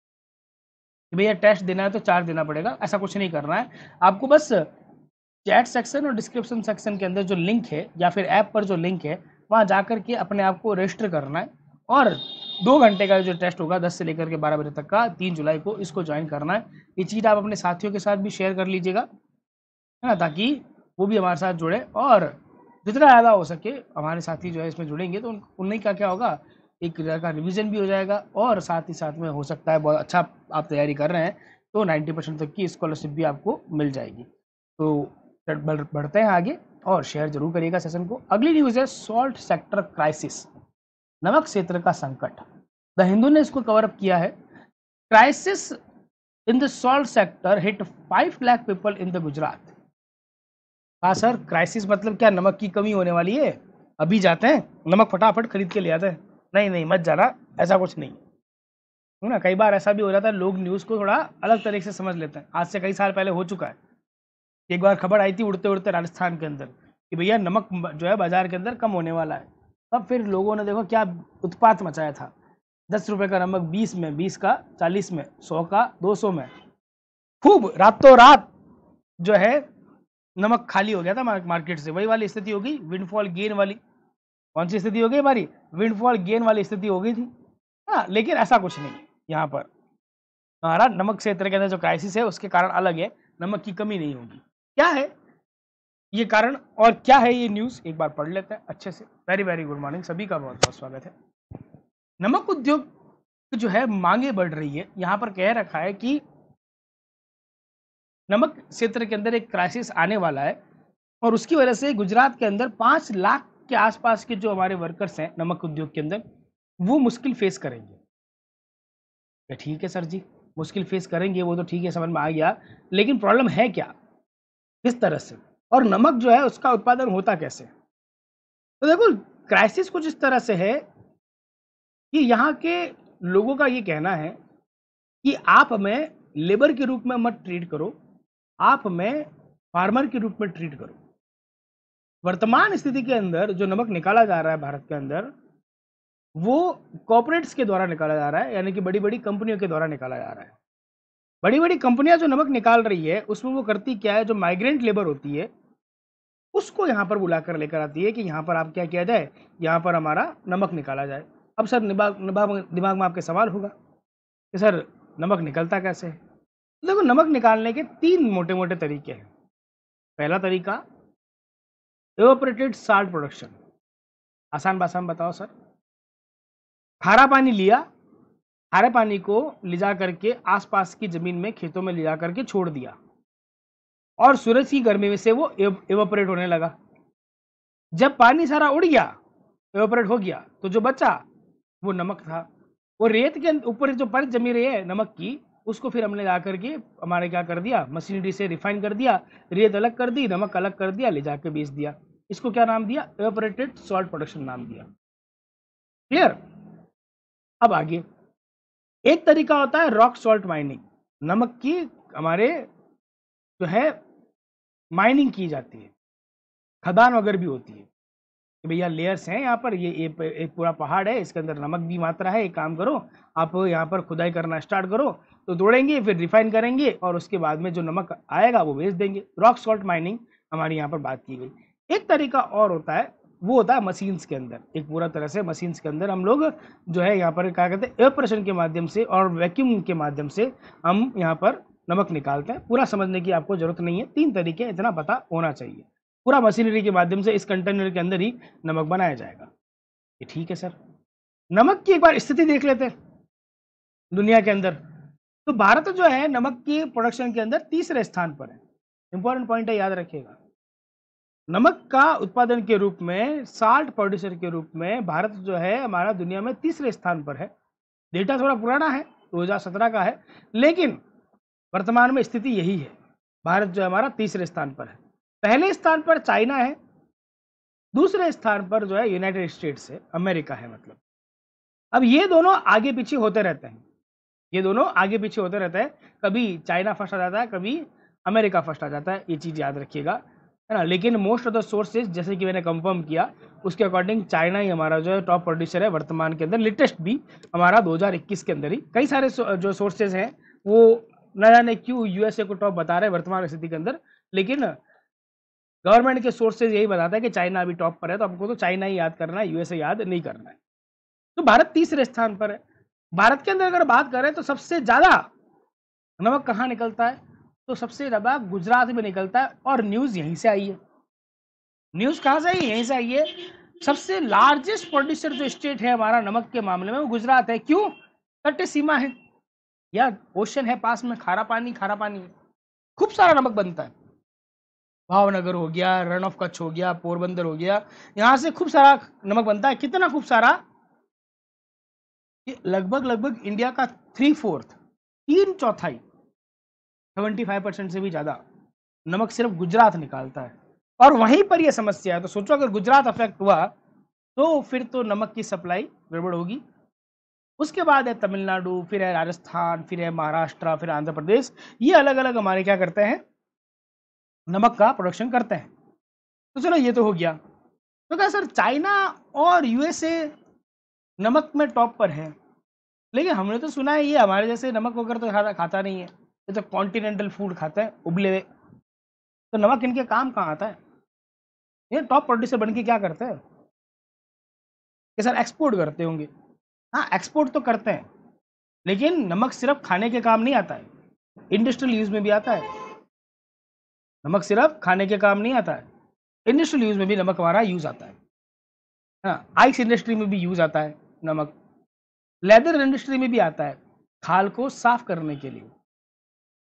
कि भैया टेस्ट देना है तो चार्ज देना पड़ेगा, ऐसा कुछ नहीं करना है आपको। बस चैट सेक्शन और डिस्क्रिप्शन सेक्शन के अंदर जो लिंक है या फिर ऐप पर जो लिंक है, वहाँ जा कर के अपने आप को रजिस्टर करना है, और दो घंटे का जो टेस्ट होगा दस से लेकर के बारह बजे तक का, तीन जुलाई को, इसको ज्वाइन करना है। ये चीज़ आप अपने साथियों के साथ भी शेयर कर लीजिएगा, है ना, ताकि वो भी हमारे साथ जुड़े, और जितना ज़्यादा हो सके हमारे साथी जो है इसमें जुड़ेंगे तो उन्हीं का क्या होगा, एक तरह का रिविजन भी हो जाएगा, और साथ ही साथ में हो सकता है बहुत अच्छा आप तैयारी कर रहे हैं तो नब्बे परसेंट तक की स्कॉलरशिप भी आपको मिल जाएगी। तो बढ़ते हैं आगे, और शेयर जरूर करिएगा सेशन को। अगली न्यूज़ है सॉल्ट सेक्टर क्राइसिस, नमक क्षेत्र का संकट। द हिंदू ने इसको कवर अप किया है। Crisis in the salt sector hit five lakh people in the Gujarat. हाँ सर, क्राइसिस मतलब क्या, नमक की कमी होने वाली है, अभी जाते हैं नमक फटाफट खरीद के ले आते हैं? नहीं नहीं, मत जाना, ऐसा कुछ नहीं है ना। कई बार ऐसा भी हो जाता है, लोग न्यूज़ को थोड़ा अलग तरीके से समझ लेते हैं। आज से कई साल पहले हो चुका है, एक बार खबर आई थी उड़ते उड़ते राजस्थान के अंदर कि भैया नमक जो है बाजार के अंदर कम होने वाला है। तब फिर लोगों ने देखो क्या उत्पात मचाया था, दस रुपए का नमक बीस में, बीस का चालीस में, सौ का दो सौ में, खूब रातों रात जो है नमक खाली हो गया था मार्केट से। वही वाली स्थिति होगी, विंडफॉल गेन वाली। कौन सी स्थिति हो गई हमारी? विंडफॉल गेन वाली स्थिति हो गई थी। हाँ, लेकिन ऐसा कुछ नहीं यहाँ पर, हमारा नमक क्षेत्र के अंदर जो क्राइसिस है उसके कारण अलग है, नमक की कमी नहीं होगी। क्या है ये कारण और क्या है ये न्यूज़, एक बार पढ़ लेते हैं अच्छे से। वेरी वेरी गुड मॉर्निंग, सभी का बहुत बहुत स्वागत है। नमक उद्योग जो है मांगे बढ़ रही है, यहाँ पर कह रखा है कि नमक क्षेत्र के अंदर एक क्राइसिस आने वाला है और उसकी वजह से गुजरात के अंदर पाँच लाख के आसपास के जो हमारे वर्कर्स हैं नमक उद्योग के अंदर, वो मुश्किल फेस करेंगे। क्या ठीक है सर जी, मुश्किल फेस करेंगे वो तो ठीक है, समझ में आ गया, लेकिन प्रॉब्लम है क्या, किस तरह से, और नमक जो है उसका उत्पादन होता कैसे? तो देखो क्राइसिस कुछ इस तरह से है कि यहाँ के लोगों का ये कहना है कि आप हमें लेबर के रूप में मत ट्रीट करो, आप हमें फार्मर के रूप में ट्रीट करो। वर्तमान स्थिति के अंदर जो नमक निकाला जा रहा है भारत के अंदर, वो कॉर्पोरेट्स के द्वारा निकाला जा रहा है, यानी कि बड़ी बड़ी कंपनियों के द्वारा निकाला जा रहा है। बड़ी बड़ी कंपनियां जो नमक निकाल रही है उसमें वो करती क्या है, जो माइग्रेंट लेबर होती है उसको यहाँ पर बुलाकर लेकर आती है कि यहाँ पर आप क्या किया जाए, यहाँ पर हमारा नमक निकाला जाए। अब सर दिमाग दिमाग में आपके सवाल होगा कि सर नमक निकलता कैसे है? तो देखो नमक निकालने के तीन मोटे मोटे तरीके हैं। पहला तरीका एवापोरेटेड साल्ट प्रोडक्शन। आसान भाषा में बताओ सर, खारा पानी लिया, खारे पानी को ले जा करके आसपास की जमीन में खेतों में ले जा करके छोड़ दिया और सूरज की गर्मी में से वो एवापोरेट होने लगा। जब पानी सारा उड़ गया, एवापोरेट हो गया, तो जो बचा वो नमक था। वो रेत के ऊपर जो परत जमी रही है नमक की, उसको फिर हमने ला करके हमारे क्या कर दिया, मशीनरी से रिफाइन कर दिया, रेत अलग कर दी, नमक अलग कर दिया, ले जाके बेच दिया। इसको क्या नाम दिया, एवापोरेटेड सॉल्ट प्रोडक्शन नाम दिया। क्लियर? अब आगे एक तरीका होता है रॉक सॉल्ट माइनिंग। नमक की हमारे जो है माइनिंग की जाती है, खदान वगैरह भी होती है कि भैया लेयर्स हैं यहाँ पर, ये एक, एक पूरा पहाड़ है, इसके अंदर नमक की मात्रा है, एक काम करो आप यहाँ पर खुदाई करना स्टार्ट करो, तो तोड़ेंगे फिर रिफाइन करेंगे और उसके बाद में जो नमक आएगा वो बेच देंगे। रॉक सॉल्ट माइनिंग हमारी यहाँ पर बात की गई। एक तरीका और होता है, वो होता है मशीन्स के अंदर, एक पूरा तरह से मशीन्स के अंदर हम लोग जो है यहाँ पर क्या कहते हैं, एयरप्रेशन के माध्यम से और वैक्यूम के माध्यम से हम यहाँ पर नमक निकालते हैं। पूरा समझने की आपको जरूरत नहीं है, तीन तरीके इतना पता होना चाहिए। पूरा मशीनरी के माध्यम से इस कंटेनर के अंदर ही नमक बनाया जाएगा। ये ठीक है सर। नमक की एक बार स्थिति देख लेते हैं दुनिया के अंदर। तो भारत जो है नमक की प्रोडक्शन के अंदर तीसरे स्थान पर है। इंपॉर्टेंट पॉइंट है, याद रखिएगा। नमक का उत्पादन के रूप में, साल्ट प्रोड्यूसर के रूप में भारत जो है हमारा दुनिया में तीसरे स्थान पर है। डेटा थोड़ा पुराना है, दो हज़ार सत्रह का है, लेकिन वर्तमान में स्थिति यही है, भारत जो है हमारा तीसरे स्थान पर है। पहले स्थान पर चाइना है, दूसरे स्थान पर जो है यूनाइटेड स्टेट्स है, अमेरिका है मतलब। अब ये दोनों आगे पीछे होते रहते हैं, ये दोनों आगे पीछे होते रहते हैं, कभी चाइना फर्स्ट आ जाता है, कभी अमेरिका फर्स्ट आ जाता है, ये चीज याद रखिएगा, है ना। लेकिन मोस्ट ऑफ द सोर्सेज जैसे कि मैंने कंफर्म किया उसके अकॉर्डिंग चाइना ही हमारा जो है टॉप प्रोड्यूसर है वर्तमान के अंदर। लेटेस्ट भी हमारा दो हज़ार इक्कीस के अंदर ही कई सारे जो सोर्सेज हैं वो न जाने क्यों यूएसए को टॉप बता रहे हैं वर्तमान स्थिति के अंदर, लेकिन गवर्नमेंट के सोर्सेज यही बताता है कि चाइना अभी टॉप पर है, तो आपको तो चाइना ही याद करना है, यूएसए याद नहीं करना है। तो भारत तीसरे स्थान पर है। भारत के अंदर अगर बात करें तो सबसे ज्यादा नमक कहाँ निकलता है, तो सबसे ज्यादा गुजरात में निकलता है, और न्यूज यहीं से आई है। न्यूज कहाँ से आई, यहीं से आई है। सबसे लार्जेस्ट प्रोड्यूसर जो स्टेट है हमारा नमक के मामले में वो गुजरात है। क्यों? तटीय सीमा है या ओशन है पास में, खारा पानी खारा पानी है, खूब सारा नमक बनता है। भावनगर हो गया, रन ऑफ कच्छ हो गया, पोरबंदर हो गया, यहाँ से खूब सारा नमक बनता है। कितना खूब सारा, लगभग लगभग इंडिया का थ्री फोर्थ तीन चौथाई सेवेंटी फाइव परसेंट से भी ज्यादा नमक सिर्फ गुजरात निकालता है। और वहीं पर यह समस्या है। तो सोचो अगर गुजरात अफेक्ट हुआ तो फिर तो नमक की सप्लाई गड़बड़ होगी। उसके बाद है तमिलनाडु, फिर है राजस्थान, फिर है महाराष्ट्र, फिर आंध्र प्रदेश, ये अलग अलग हमारे क्या करते हैं, नमक का प्रोडक्शन करते हैं। तो चलो ये तो हो गया। तो क्या सर चाइना और यूएसए नमक में टॉप पर है, लेकिन हमने तो सुना है ये हमारे जैसे नमक वगैरह तो खाता खाता नहीं है, ये तो कॉन्टिनेंटल फूड खाते हैं उबले हुए। तो नमक इनके काम कहाँ आता है? ये टॉप प्रोड्यूसर बन के क्या करते हैं कि सर एक्सपोर्ट करते होंगे। हाँ एक्सपोर्ट तो करते हैं, लेकिन नमक सिर्फ खाने के काम नहीं आता है, इंडस्ट्रियल यूज में भी आता है। नमक सिर्फ खाने के काम नहीं आता है, इंडस्ट्रियल यूज में भी नमक हमारा यूज आता है। हाँ आइस इंडस्ट्री में भी यूज आता है नमक, लेदर इंडस्ट्री में भी आता है खाल को साफ करने के लिए।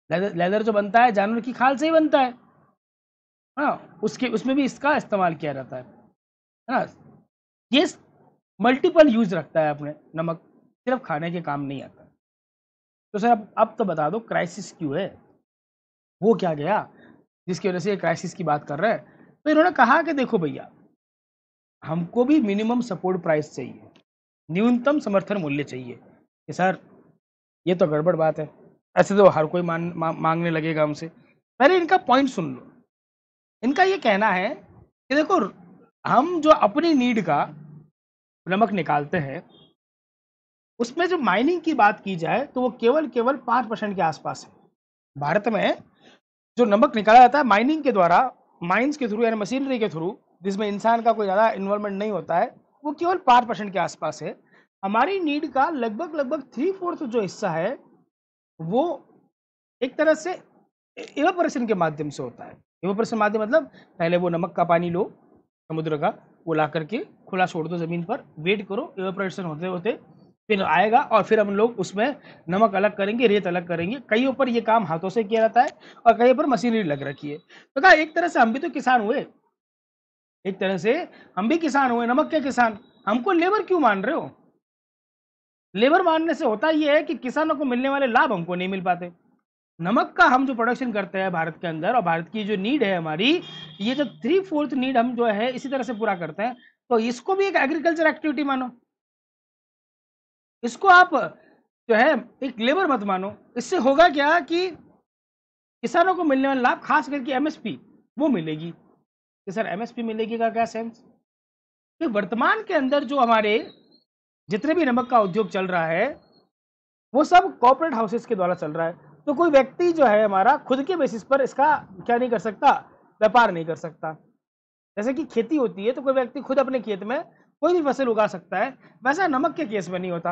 लेदर लेदर जो बनता है जानवर की खाल से ही बनता है, हाँ, उसके उसमें भी इसका इस्तेमाल किया जाता है है ना। ये मल्टीपल यूज रखता है अपने नमक, सिर्फ खाने के काम नहीं आता। तो सर अब अब तो बता दो क्राइसिस क्यों है, वो क्या गया जिसकी वजह से ये क्राइसिस की बात कर रहे हैं। तो इन्होंने कहा कि देखो भैया, हमको भी मिनिमम सपोर्ट प्राइस चाहिए, न्यूनतम समर्थन मूल्य चाहिए। कि सर ये तो गड़बड़ बात है, ऐसे तो हर कोई मान, मा, मांगने लगेगा हमसे। पहले इनका पॉइंट सुन लो। इनका ये कहना है कि देखो, हम जो अपनी नीड का नमक निकालते हैं, उसमें जो माइनिंग की बात की जाए तो वो केवल केवल पाँच परसेंट के आसपास है। भारत में जो नमक निकाला जाता है माइनिंग के द्वारा, माइंस के थ्रू यानी मशीनरी के थ्रू, जिसमें इंसान का कोई ज़्यादा इन्वॉल्वमेंट नहीं होता है, वो केवल पाँच परसेंट के आसपास है। हमारी नीड का लगभग लगभग थ्री फोर्थ जो हिस्सा है वो एक तरह से इवेपोरेशन के माध्यम से होता है। इवेपोरेशन माध्यम मतलब पहले वो नमक का पानी लो समुद्र का, वो ला करके खुला छोड़ दो जमीन पर, वेट करो, इवेपोरेशन होते होते फिर आएगा और फिर हम लोग उसमें नमक अलग करेंगे, रेत अलग करेंगे। कईयों पर ये काम हाथों से किया जाता है और कहीं पर मशीनरी लग रखी है। तो कहा एक तरह से हम भी तो किसान हुए, एक तरह से हम भी किसान हुए, नमक के किसान। हमको लेबर क्यों मान रहे हो? लेबर मानने से होता ये है कि किसानों को मिलने वाले लाभ हमको नहीं मिल पाते। नमक का हम जो प्रोडक्शन करते हैं भारत के अंदर, और भारत की जो नीड है हमारी, ये जो थ्री फोर्थ नीड हम जो है इसी तरह से पूरा करते हैं। तो इसको भी एक एग्रीकल्चर एक्टिविटी मानो, इसको आप जो है एक लेबर मत मानो। इससे होगा क्या कि किसानों को मिलने वाला लाभ, खास करके एमएसपी, वो मिलेगी। कि सर एमएसपी मिलेगी का क्या सेंस? कि वर्तमान के अंदर जो हमारे जितने भी नमक का उद्योग चल रहा है वो सब कॉर्पोरेट हाउसेस के द्वारा चल रहा है। तो कोई व्यक्ति जो है हमारा खुद के बेसिस पर इसका क्या नहीं कर सकता, व्यापार नहीं कर सकता। जैसे कि खेती होती है तो कोई व्यक्ति खुद अपने खेत में कोई भी फसल उगा सकता है, वैसा नमक के केस में नहीं होता।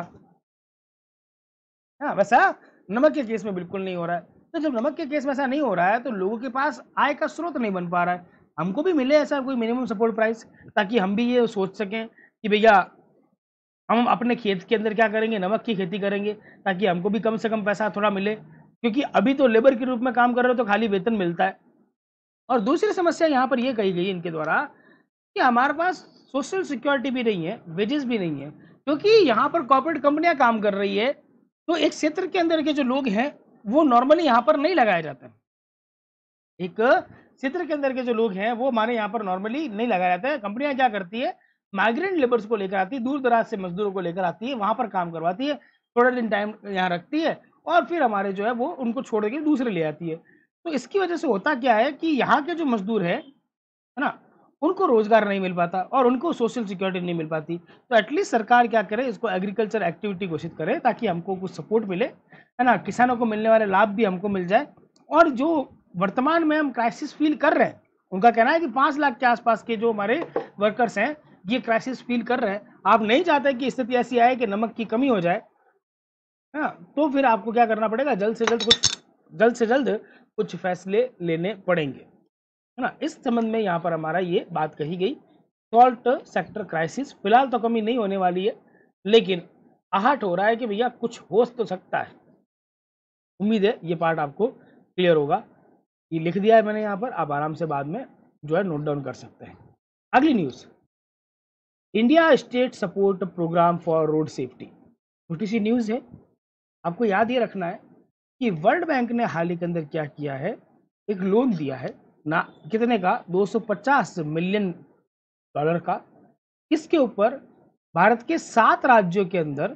हाँ, वैसा नमक के केस में बिल्कुल नहीं हो रहा है। तो जब नमक के केस में ऐसा नहीं हो रहा है तो लोगों के पास आय का स्रोत नहीं बन पा रहा है। हमको भी मिले ऐसा कोई मिनिमम सपोर्ट प्राइस, ताकि हम भी ये सोच सकें कि भैया हम अपने खेत के अंदर क्या करेंगे, नमक की खेती करेंगे, ताकि हमको भी कम से कम पैसा थोड़ा मिले। क्योंकि अभी तो लेबर के रूप में काम कर रहे हो तो खाली वेतन मिलता है। और दूसरी समस्या यहाँ पर यह कही गई इनके द्वारा कि हमारे पास सोशल सिक्योरिटी भी नहीं है, वेजेस भी नहीं है, क्योंकि यहाँ पर कॉर्पोरेट कंपनियां काम कर रही है। तो एक क्षेत्र के अंदर के जो लोग हैं वो नॉर्मली यहाँ पर नहीं लगाए जाते हैं। एक क्षेत्र के अंदर के जो लोग हैं वो माने यहाँ पर नॉर्मली नहीं लगाया जाता है। कंपनियां क्या करती है, माइग्रेंट लेबर्स को लेकर आती है, दूर दराज से मजदूरों को लेकर आती है, वहां पर काम करवाती है, थोड़ा दिन टाइम यहाँ रखती है और फिर हमारे जो है वो उनको छोड़ के दूसरे ले आती है। तो इसकी वजह से होता क्या है कि यहाँ के जो मजदूर है है ना, उनको रोजगार नहीं मिल पाता और उनको सोशल सिक्योरिटी नहीं मिल पाती। तो एटलीस्ट सरकार क्या करे, इसको एग्रीकल्चर एक्टिविटी घोषित करे ताकि हमको कुछ सपोर्ट मिले, है ना, किसानों को मिलने वाले लाभ भी हमको मिल जाए। और जो वर्तमान में हम क्राइसिस फील कर रहे हैं, उनका कहना है कि पाँच लाख के आसपास के जो हमारे वर्कर्स हैं ये क्राइसिस फील कर रहे हैं। आप नहीं चाहते कि स्थिति ऐसी आए कि नमक की कमी हो जाए, हाँ, तो फिर आपको क्या करना पड़ेगा, जल्द से जल्द कुछ जल्द से जल्द कुछ फैसले लेने पड़ेंगे, है ना। इस संबंध में यहाँ पर हमारा ये बात कही गई। सॉल्ट सेक्टर क्राइसिस फिलहाल तो कमी नहीं होने वाली है, लेकिन आहट हो रहा है कि भैया कुछ हो तो सकता है। उम्मीद है ये पार्ट आपको क्लियर होगा। ये लिख दिया है मैंने यहाँ पर, आप आराम से बाद में जो है नोट डाउन कर सकते हैं। अगली news, India state support programme for road safety, छोटी सी न्यूज है। आपको याद ये रखना है कि वर्ल्ड बैंक ने हाल ही के अंदर क्या किया है, एक लोन दिया है ना, कितने का, दो सौ पचास मिलियन डॉलर का। इसके ऊपर भारत के सात राज्यों के अंदर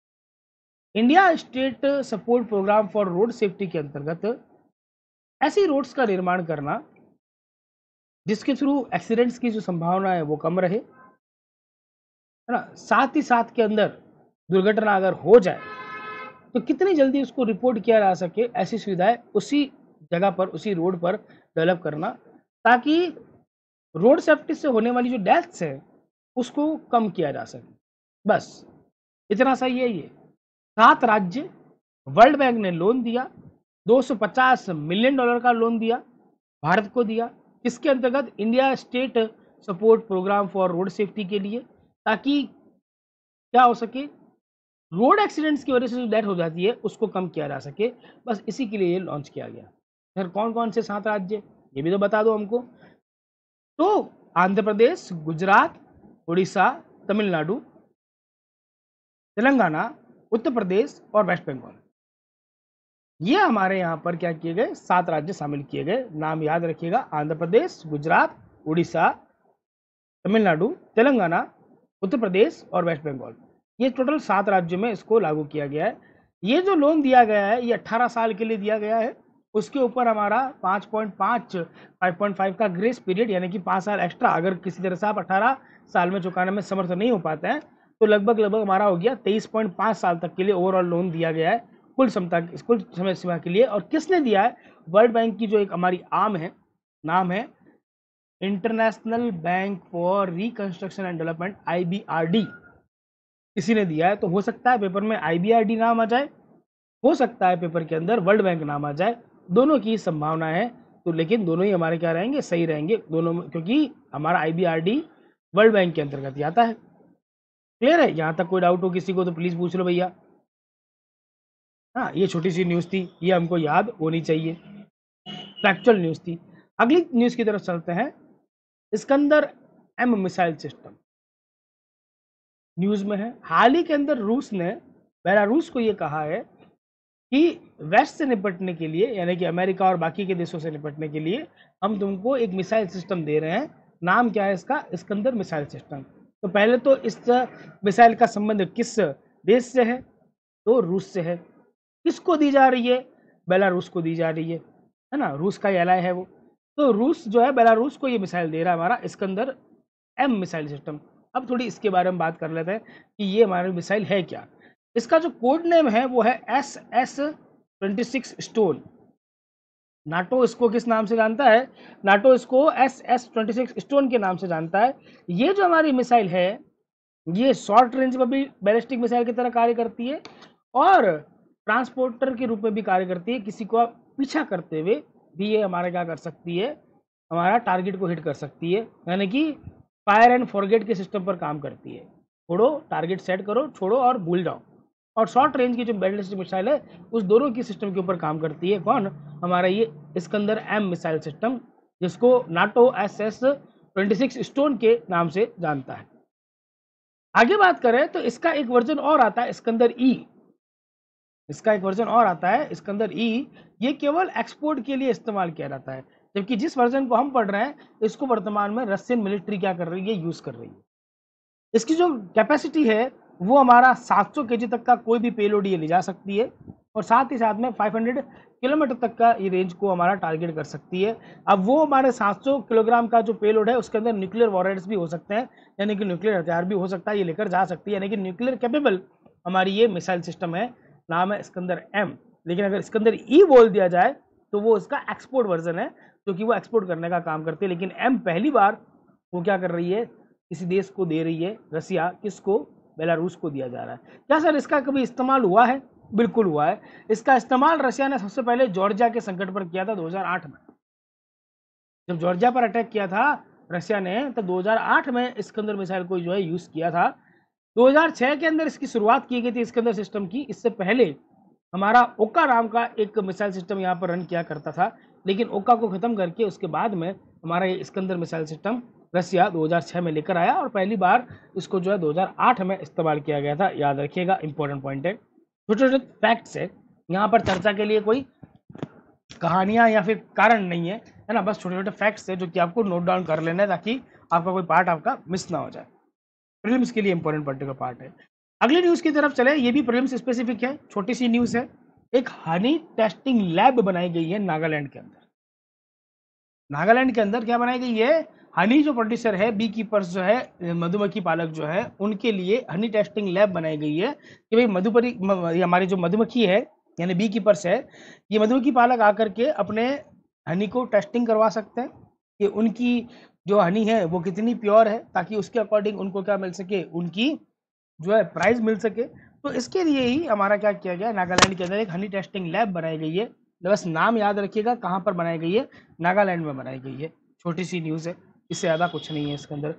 India state support programme for road safety के अंतर्गत ऐसी रोड्स का निर्माण करना जिसके थ्रू एक्सीडेंट्स की जो संभावना है वो कम रहे, है ना, साथ ही साथ के अंदर दुर्घटना अगर हो जाए तो कितनी जल्दी उसको रिपोर्ट किया जा सके, ऐसी सुविधाएं उसी जगह पर, उसी रोड पर डेवलप करना, ताकि रोड सेफ्टी से होने वाली जो डेथ्स है उसको कम किया जा सके। बस इतना सा ही है ये। सात राज्य, वर्ल्ड बैंक ने लोन दिया, दो सौ पचास मिलियन डॉलर का लोन दिया, भारत को दिया। इसके अंतर्गत India state support programme for road safety के लिए, ताकि क्या हो सके, रोड एक्सीडेंट्स की वजह से जो डेथ हो जाती है उसको कम किया जा सके, बस इसी के लिए ये लॉन्च किया गया। सर कौन कौन से सात राज्य, ये भी तो बता दो हमको। तो आंध्र प्रदेश, गुजरात, उड़ीसा, तमिलनाडु, तेलंगाना, उत्तर प्रदेश और वेस्ट बंगाल, ये हमारे यहाँ पर क्या किए गए, सात राज्य शामिल किए गए। नाम याद रखिएगा, आंध्र प्रदेश, गुजरात, उड़ीसा, तमिलनाडु, तेलंगाना, उत्तर प्रदेश और वेस्ट बंगाल, ये टोटल सात राज्यों में इसको लागू किया गया है। ये जो लोन दिया गया है ये अट्ठारह साल के लिए दिया गया है। उसके ऊपर हमारा पाँच पॉइंट पाँच फाइव पॉइंट फाइव का ग्रेस पीरियड, यानी कि पाँच साल एक्स्ट्रा, अगर किसी तरह से आप अठारह साल में चुकाने में समर्थ नहीं हो पाते हैं तो लगभग लगभग हमारा हो गया तेईस पॉइंट पाँच साल तक के लिए ओवरऑल लोन दिया गया है कुल क्षमता कुल समय सीमा के लिए। और किसने दिया है, वर्ल्ड बैंक की जो एक हमारी आर्म है, नाम है international bank for reconstruction and development, I B R D, इसी ने दिया है। तो हो सकता है पेपर में आई बी आर डी नाम आ जाए, हो सकता है पेपर के अंदर वर्ल्ड बैंक नाम आ जाए, दोनों की संभावना है। तो लेकिन दोनों ही हमारे क्या रहेंगे, सही रहेंगे दोनों, क्योंकि हमारा I B R D world bank के अंतर्गत ही आता है। क्लियर है, यहाँ तक कोई डाउट हो किसी को तो प्लीज पूछ लो भैया। हाँ, ये छोटी सी न्यूज़ थी, ये हमको याद होनी चाहिए, फैक्चुअल न्यूज़ थी। अगली न्यूज़ की तरफ चलते हैं। Iskander M missile system news में है। हाल ही के अंदर रूस ने बेलारूस को ये कहा है कि वेस्ट से निपटने के लिए, यानी कि अमेरिका और बाकी के देशों से निपटने के लिए हम तुमको एक मिसाइल सिस्टम दे रहे हैं। नाम क्या है इसका, इस्कंदर मिसाइल सिस्टम। तो पहले तो इस मिसाइल का संबंध किस देश से है, तो रूस से है। किसको दी जा रही है, बेलारूस को दी जा रही है, है ना, रूस का एलाय है वो। तो रूस जो है बेलारूस को ये मिसाइल दे रहा है, हमारा इस्कंदर एम मिसाइल सिस्टम। अब थोड़ी इसके बारे में बात कर लेते हैं कि ये हमारी मिसाइल है क्या। इसका जो कोड नेम है वो है S S twenty six stone. NATO इसको किस नाम से जानता है, नाटो इसको S S twenty six stone के नाम से जानता है। ये जो हमारी मिसाइल है ये शॉर्ट रेंज में भी बैलिस्टिक मिसाइल की तरह कार्य करती है और ट्रांसपोर्टर के रूप में भी कार्य करती है। किसी को पीछा करते हुए भी ये हमारा क्या कर सकती है, हमारा टारगेट को हिट कर सकती है, यानी कि फायर एंड फॉरगेट के सिस्टम पर काम करती है। छोड़ो, टारगेट सेट करो, छोड़ो और भूल जाओ। और शॉर्ट रेंज की जो बैलिस्टिक मिसाइल है उस दोनों की सिस्टम के ऊपर काम करती है। कौन, हमारा ये इस्कंदर एम मिसाइल सिस्टम, जिसको NATO S S twenty six stone के नाम से जानता है। आगे बात करें तो इसका एक वर्जन और आता है, इस्कंदर ई। इसका एक वर्जन और आता है इस्कंदर ई। ये केवल एक्सपोर्ट के लिए इस्तेमाल किया जाता है, जबकि जिस वर्जन को हम पढ़ रहे हैं इसको वर्तमान में रशियन मिलिट्री क्या कर रही है, यूज कर रही है। इसकी जो कैपेसिटी है वो हमारा सात सौ केजी तक का कोई भी पेलोड ये ले जा सकती है और साथ ही साथ में पाँच सौ किलोमीटर तक का ये रेंज को हमारा टारगेट कर सकती है। अब वो हमारे सात सौ किलोग्राम का जो पेलोड है उसके अंदर न्यूक्लियर वॉरहेड्स भी हो सकते हैं, यानी कि न्यूक्लियर हथियार भी हो सकता है, ये लेकर जा सकती है, यानी कि न्यूक्लियर कैपेबल हमारी ये मिसाइल सिस्टम है। नाम है इस्कंदर एम। लेकिन अगर इस्कंदर ई बोल दिया जाए तो वो इसका एक्सपोर्ट वर्जन है, क्योंकि वो एक्सपोर्ट करने का काम करती है। लेकिन एम पहली बार वो क्या कर रही है, किसी देश को दे रही है, रसिया। किसको, बेलारूस को दिया जा रहा है। क्या सर इसका कभी इस्तेमाल हुआ है, बिल्कुल हुआ है। इसका इस्तेमाल रशिया ने सबसे पहले जॉर्जिया के संकट पर किया था दो हज़ार आठ में। जब जॉर्जिया पर अटैक किया था रशिया ने तो दो हज़ार आठ में इस्कंदर मिसाइल को जो है यूज किया था। दो हज़ार छह के अंदर इसकी शुरुआत की गई थी इस्कंदर सिस्टम की। इससे पहले हमारा ओका नाम का एक मिसाइल सिस्टम यहाँ पर रन किया करता था, लेकिन ओका को खत्म करके उसके बाद में हमारा ये इस्कंदर मिसाइल सिस्टम रसिया दो हज़ार छह में लेकर आया और पहली बार इसको जो है दो हज़ार आठ में इस्तेमाल किया गया था। याद रखिएगा, इंपॉर्टेंट पॉइंट है। छोटे छोटे फैक्ट्स है, यहाँ पर चर्चा के लिए कोई कहानियां या फिर कारण नहीं है, है ना, बस छोटे छोटे फैक्ट्स है जो कि आपको नोट डाउन कर लेना है ताकि आपका कोई पार्ट आपका मिस ना हो जाए। प्रीलिम्स के लिए इंपॉर्टेंट पर्टिकुलर पार्ट है। अगली न्यूज की तरफ चले, ये भी प्रीलिम्स स्पेसिफिक है, छोटी सी न्यूज है। एक हनी टेस्टिंग लैब बनाई गई है नागालैंड के अंदर। नागालैंड के अंदर क्या बनाई गई है, हनी जो प्रोड्यूसर है, बी कीपर्स जो है, मधुमक्खी पालक जो है, उनके लिए हनी टेस्टिंग लैब बनाई गई है कि भाई मधुपरी हमारी जो मधुमक्खी है यानी बी कीपर्स है, ये मधुमक्खी पालक आकर के अपने हनी को टेस्टिंग करवा सकते हैं कि उनकी जो हनी है वो कितनी प्योर है, ताकि उसके अकॉर्डिंग उनको क्या मिल सके, उनकी जो है प्राइस मिल सके। तो इसके लिए ही हमारा क्या किया गया, नागालैंड के अंदर एक हनी टेस्टिंग लैब बनाई गई है। बस नाम याद रखिएगा कहाँ पर बनाई गई है, नागालैंड में बनाई गई है। छोटी सी न्यूज़ है, इससे ज़्यादा कुछ नहीं है इसके अंदर।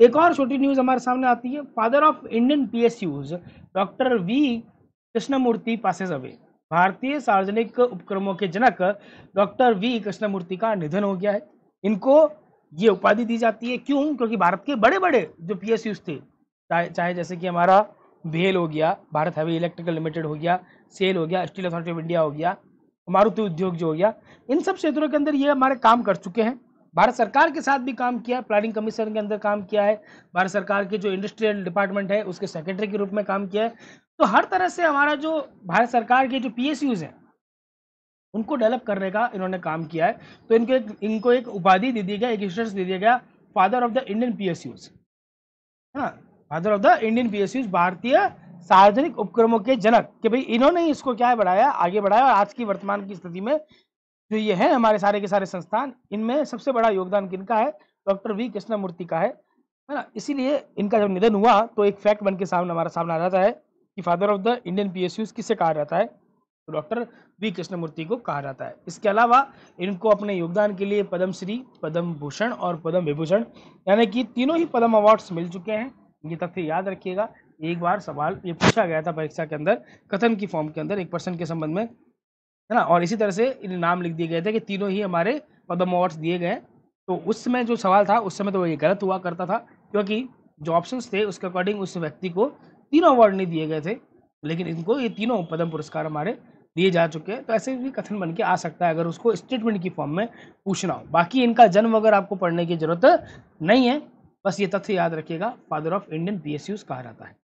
एक और छोटी न्यूज हमारे सामने आती है, father of Indian PSUs doctor V Krishnamurthy passes away. भारतीय सार्वजनिक उपक्रमों के जनक डॉक्टर वी कृष्णमूर्ति का निधन हो गया है। इनको ये उपाधि दी जाती है, क्यों? क्योंकि भारत के बड़े बड़े जो पीएसयूज थे, चाहे चाहे जैसे कि हमारा भेल हो गया, भारत हैवी इलेक्ट्रिकल लिमिटेड हो गया, सेल हो गया, स्टील अथॉरिटी ऑफ इंडिया हो गया, मारुति उद्योग जो हो गया, इन सब क्षेत्रों के अंदर ये हमारे काम कर चुके हैं। भारत सरकार के साथ भी काम किया है, प्लानिंग कमीशन के अंदर काम किया है, भारत सरकार के जो इंडस्ट्रियल डिपार्टमेंट है उसके सेक्रेटरी के रूप में काम किया है। तो हर तरह से हमारा जो भारत सरकार के जो पीएसयूज हैं उनको डेवलप करने का इन्होंने काम किया है। तो इनको एक इनको एक उपाधि दे दी गया, एक स्टेटस दे दिया गया, father of the Indian PSUs. हाँ, father of the Indian PSUs, भारतीय सार्वजनिक उपक्रमों के जनक, कि भाई इन्होंने इसको क्या है बढ़ाया, आगे बढ़ाया। और आज की वर्तमान की स्थिति में जो ये है हमारे सारे के सारे संस्थान, इनमें सबसे बड़ा योगदान किनका है? डॉक्टर वी कृष्णमूर्ति का है, है ना। इसीलिए इनका जब निधन हुआ तो एक फैक्ट बन के सामने हमारा सामने आ जाता है कि father of the Indian PSUs किसे कहा जाता है? तो डॉक्टर वी कृष्णमूर्ति को कहा जाता है। इसके अलावा इनको अपने योगदान के लिए पद्मश्री, पद्म भूषण और पद्म विभूषण यानी कि तीनों ही पद्म अवार्ड्स मिल चुके हैं। ये तथ्य याद रखिएगा। एक बार सवाल ये पूछा गया था परीक्षा के अंदर, कथन की फॉर्म के अंदर, एक पर्सन के संबंध में, है ना। और इसी तरह से इन नाम लिख दिए गए थे कि तीनों ही हमारे पद्म अवार्ड्स दिए गए। तो उस समय जो सवाल था उस समय तो ये गलत हुआ करता था, क्योंकि जो ऑप्शंस थे उसके अकॉर्डिंग उस व्यक्ति को तीनों अवार्ड नहीं दिए गए थे, लेकिन इनको ये तीनों पद्म पुरस्कार हमारे दिए जा चुके हैं। तो ऐसे भी कथन बन के आ सकता है अगर उसको स्टेटमेंट की फॉर्म में पूछना हो। बाकी इनका जन्म वगैरह आपको पढ़ने की जरूरत नहीं है, बस ये तथ्य याद रखिएगा, फादर ऑफ इंडियन पीएसयूज कहा जाता है।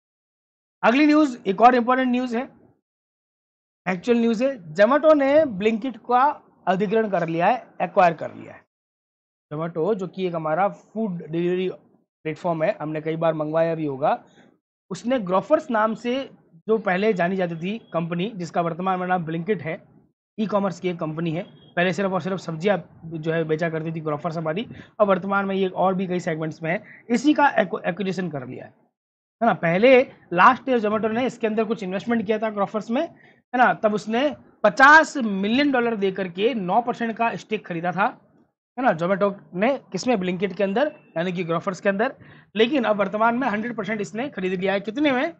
अगली न्यूज एक और इंपॉर्टेंट न्यूज है, एक्चुअल न्यूज है। जोमेटो ने ब्लिंकिट का अधिग्रहण कर लिया है, एक्वायर कर लिया है। जोमेटो जो कि एक हमारा फूड डिलीवरी प्लेटफॉर्म है, हमने कई बार मंगवाया भी होगा, उसने ग्रोफर्स नाम से जो पहले जानी जाती थी कंपनी, जिसका वर्तमान में नाम ब्लिंकिट है, ई कॉमर्स की एक कंपनी है। पहले सिर्फ और सिर्फ सब्जियां जो है बेचा करती थी ग्रोफर्स हमारी, और वर्तमान में ये और भी कई सेगमेंट्स में है। इसी का एक्विजिशन कर लिया है, है ना। पहले लास्ट ईयर जोमेटो ने इसके अंदर कुछ इन्वेस्टमेंट किया था ग्रोफर्स में, है ना। तब उसने पचास मिलियन डॉलर दे करके नौ परसेंट का स्टेक खरीदा था, है ना, जोमेटो ने। किसमें? ब्लिंकिट के अंदर, यानी कि ग्रोफर्स के अंदर। लेकिन अब वर्तमान में हंड्रेड परसेंट इसने खरीद लिया है। कितने में?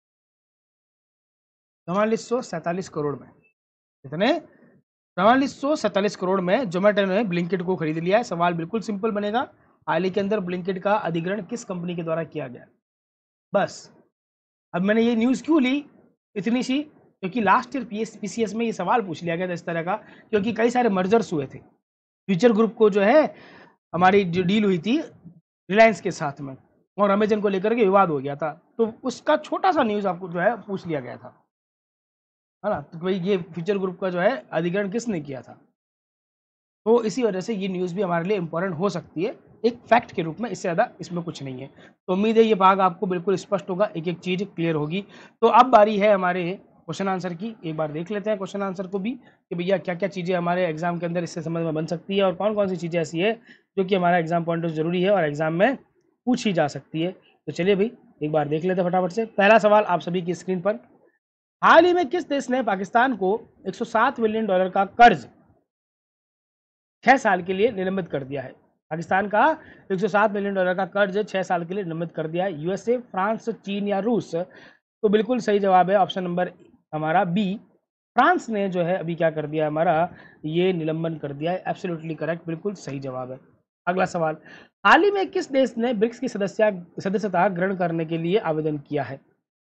चौवालीस सौ सैंतालीस करोड़ में। कितने? चौवालीस सौ सैंतालीस करोड़ में जोमेटो ने ब्लिंकिट को खरीद लिया है। सवाल बिल्कुल सिंपल बनेगा, हाल ही के अंदर ब्लिंकिट का अधिग्रहण किस कंपनी के द्वारा किया गया? बस। अब मैंने ये न्यूज़ क्यों ली इतनी सी? क्योंकि लास्ट ईयर पीएस पीसीएस में ये सवाल पूछ लिया गया था इस तरह का, क्योंकि कई सारे मर्जर्स हुए थे। फ्यूचर ग्रुप को जो है हमारी जो डील हुई थी रिलायंस के साथ में, और अमेजन को लेकर के विवाद हो गया था, तो उसका छोटा सा न्यूज़ आपको जो है पूछ लिया गया था, है ना। तो भाई ये फ्यूचर ग्रुप का जो है अधिग्रहण किसने किया था? तो इसी वजह से ये न्यूज़ भी हमारे लिए इंपॉर्टेंट हो सकती है एक फैक्ट के रूप में, इससे ज़्यादा इसमें कुछ नहीं है। तो उम्मीद है ये भाग आपको बिल्कुल स्पष्ट होगा, एक एक चीज़ क्लियर होगी। तो अब बारी है हमारे क्वेश्चन आंसर की। एक बार देख लेते हैं क्वेश्चन आंसर को भी, कि भैया क्या क्या चीज़ें हमारे एग्जाम के अंदर इससे समझ में बन सकती है, और कौन कौन सी चीज़ें ऐसी है जो कि हमारा एग्जाम पॉइंट ऑफ जरूरी है और एग्जाम में पूछी जा सकती है। तो चलिए भाई एक बार देख लेते हैं फटाफट से। पहला सवाल आप सभी की स्क्रीन पर, हाल ही में किस देश ने पाकिस्तान को एक सौ सात मिलियन डॉलर का कर्ज छह साल के लिए निलंबित कर दिया है? पाकिस्तान का एक सौ सात मिलियन डॉलर का कर्ज छह साल के लिए निलंबित कर दिया है। यूएसए, फ्रांस, चीन या रूस? तो बिल्कुल सही जवाब है ऑप्शन नंबर हमारा बी, फ्रांस ने जो है अभी क्या कर दिया हमारा, ये निलंबन कर दिया है। एब्सोल्युटली करेक्ट, बिल्कुल सही जवाब है। अगला सवाल, हाल ही में किस देश ने ब्रिक्स की सदस्य सदस्यता ग्रहण करने के लिए आवेदन किया है?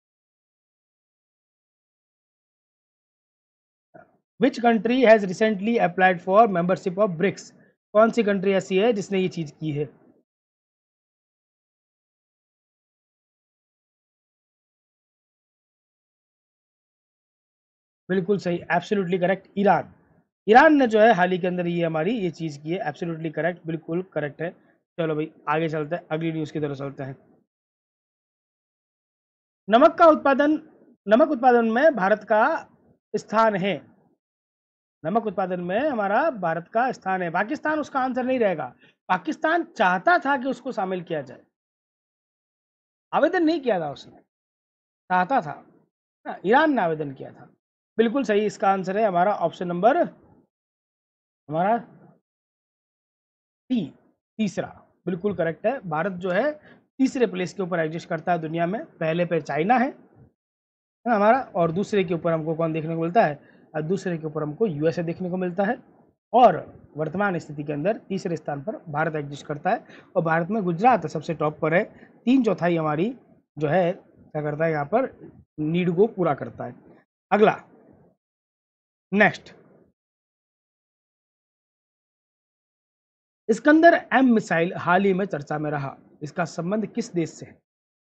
Which country has recently applied for membership of BRICS? कौन सी कंट्री ऐसी है जिसने ये चीज की है? बिल्कुल सही, एब्सोल्युटली करेक्ट, ईरान। ईरान ने जो है हाल ही के अंदर ये हमारी ये चीज की है। एब्सोल्युटली करेक्ट, बिल्कुल करेक्ट है। चलो भाई आगे चलते हैं, अगली न्यूज की तरफ चलते हैं। नमक का उत्पादन नमक उत्पादन में भारत का स्थान है। नमक उत्पादन में हमारा भारत का स्थान है। पाकिस्तान उसका आंसर नहीं रहेगा। पाकिस्तान चाहता था कि उसको शामिल किया जाए, आवेदन नहीं किया था उसने, चाहता था। हाँ, ईरान ने आवेदन किया था। बिल्कुल सही, इसका आंसर है हमारा ऑप्शन नंबर हमारा टी, तीसरा। बिल्कुल करेक्ट है। भारत जो है तीसरे प्लेस के ऊपर एग्जिस्ट करता है दुनिया में। पहले पे चाइना है है ना हमारा, और दूसरे के ऊपर हमको कौन देखने को मिलता है? और दूसरे के ऊपर हमको यूएसए देखने को मिलता है। और वर्तमान स्थिति के अंदर तीसरे स्थान पर भारत एग्जिस्ट करता है। और भारत में गुजरात सबसे टॉप पर है। तीन चौथाई हमारी जो है क्या करता है यहाँ पर, नीड को पूरा करता है। अगला, नेक्स्ट, इस्कंदर एम मिसाइल हाल ही में चर्चा में रहा, इसका संबंध किस देश से है?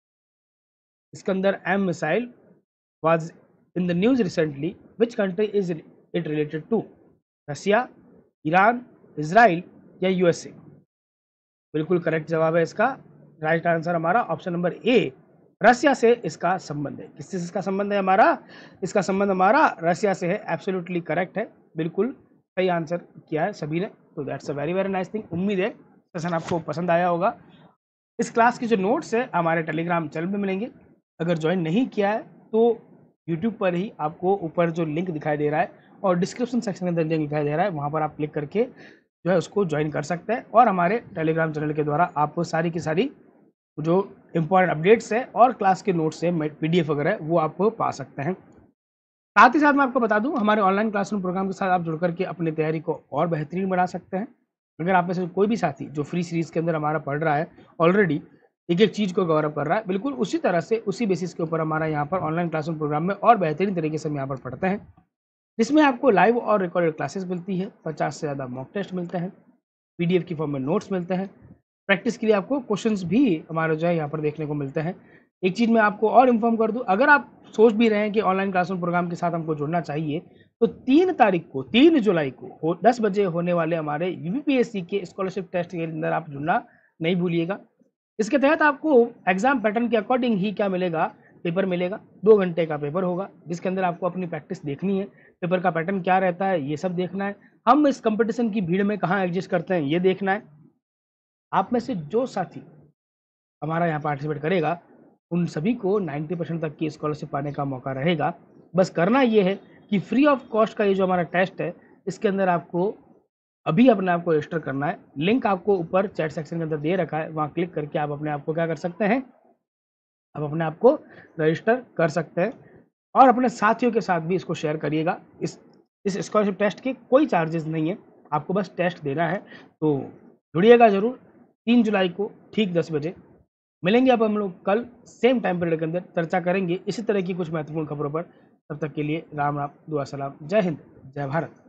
Iskander M missile was in the news recently. Which country is it related to? Russia, Iran, Israel या यूएसए? बिल्कुल करेक्ट जवाब है इसका। राइट आंसर हमारा ऑप्शन नंबर ए, रसिया से इसका संबंध है। किससे इसका संबंध है हमारा? इसका संबंध हमारा रसिया से है। एब्सोल्युटली करेक्ट है, बिल्कुल सही आंसर किया है सभी ने। तो that's a very very nice thing. उम्मीद है सेशन आपको पसंद आया होगा। इस क्लास के जो नोट्स है हमारे टेलीग्राम चैनल में मिलेंगे। अगर ज्वाइन नहीं किया है तो यूट्यूब पर ही आपको ऊपर जो लिंक दिखाई दे रहा है और डिस्क्रिप्शन सेक्शन के अंदर लिंक दिखाई दे रहा है, वहाँ पर आप क्लिक करके जो है उसको ज्वाइन कर सकते हैं। और हमारे टेलीग्राम चैनल के द्वारा आप सारी की सारी जो इम्पोर्टेंट अपडेट्स है और क्लास के नोट्स है, पीडीएफ वगैरह, वो आप पा सकते हैं। साथ ही साथ मैं आपको बता दूं, हमारे ऑनलाइन क्लासरूम प्रोग्राम के साथ आप जुड़ करके अपनी तैयारी को और बेहतरीन बना सकते हैं। अगर आप में से कोई भी साथी जो फ्री सीरीज के अंदर हमारा पढ़ रहा है, ऑलरेडी एक एक चीज़ को गौरव कर रहा है, बिल्कुल उसी तरह से उसी बेसिस के ऊपर हमारा यहाँ पर ऑनलाइन क्लासरूम प्रोग्राम में और बेहतरीन तरीके से हम यहाँ पर पढ़ते हैं, जिसमें आपको लाइव और रिकॉर्डेड क्लासेस मिलती है, पचास से ज़्यादा मॉक टेस्ट मिलते हैं, पीडीएफ की फॉर्म में नोट्स मिलते हैं, प्रैक्टिस के लिए आपको क्वेश्चंस भी हमारे जो है यहाँ पर देखने को मिलते हैं। एक चीज़ मैं आपको और इन्फॉर्म कर दूँ, अगर आप सोच भी रहे हैं कि ऑनलाइन क्लासरूम प्रोग्राम के साथ हमको जुड़ना चाहिए, तो तीन तारीख को तीन जुलाई को हो दस बजे होने वाले हमारे यूपीपीएससी के स्कॉलरशिप टेस्ट के अंदर आप जुड़ना नहीं भूलिएगा। इसके तहत आपको एग्जाम पैटर्न के अकॉर्डिंग ही क्या मिलेगा, पेपर मिलेगा। दो घंटे का पेपर होगा जिसके अंदर आपको अपनी प्रैक्टिस देखनी है, पेपर का पैटर्न क्या रहता है ये सब देखना है, हम इस कंपटीशन की भीड़ में कहाँ एग्जिस्ट करते हैं ये देखना है। आप में से जो साथी हमारा यहाँ पार्टिसिपेट करेगा उन सभी को नब्बे परसेंट तक की स्कॉलरशिप पाने का मौका रहेगा। बस करना ये है कि फ्री ऑफ कॉस्ट का ये जो हमारा टेस्ट है, इसके अंदर आपको अभी अपने आप को रजिस्टर करना है। लिंक आपको ऊपर चैट सेक्शन के अंदर दे रखा है, वहाँ क्लिक करके आप अपने आप को क्या कर सकते हैं, आप अपने आप को रजिस्टर कर सकते हैं। और अपने साथियों के साथ भी इसको शेयर करिएगा। इस इस स्कॉलरशिप टेस्ट के कोई चार्जेस नहीं है, आपको बस टेस्ट देना है। तो जुड़िएगा जरूर। तीन जुलाई को ठीक दस बजे मिलेंगे। अब हम लोग कल सेम टाइम पीरियड के अंदर चर्चा करेंगे इसी तरह की कुछ महत्वपूर्ण खबरों पर। तब तक के लिए राम राम, दुआ सलाम, जय हिंद, जय भारत।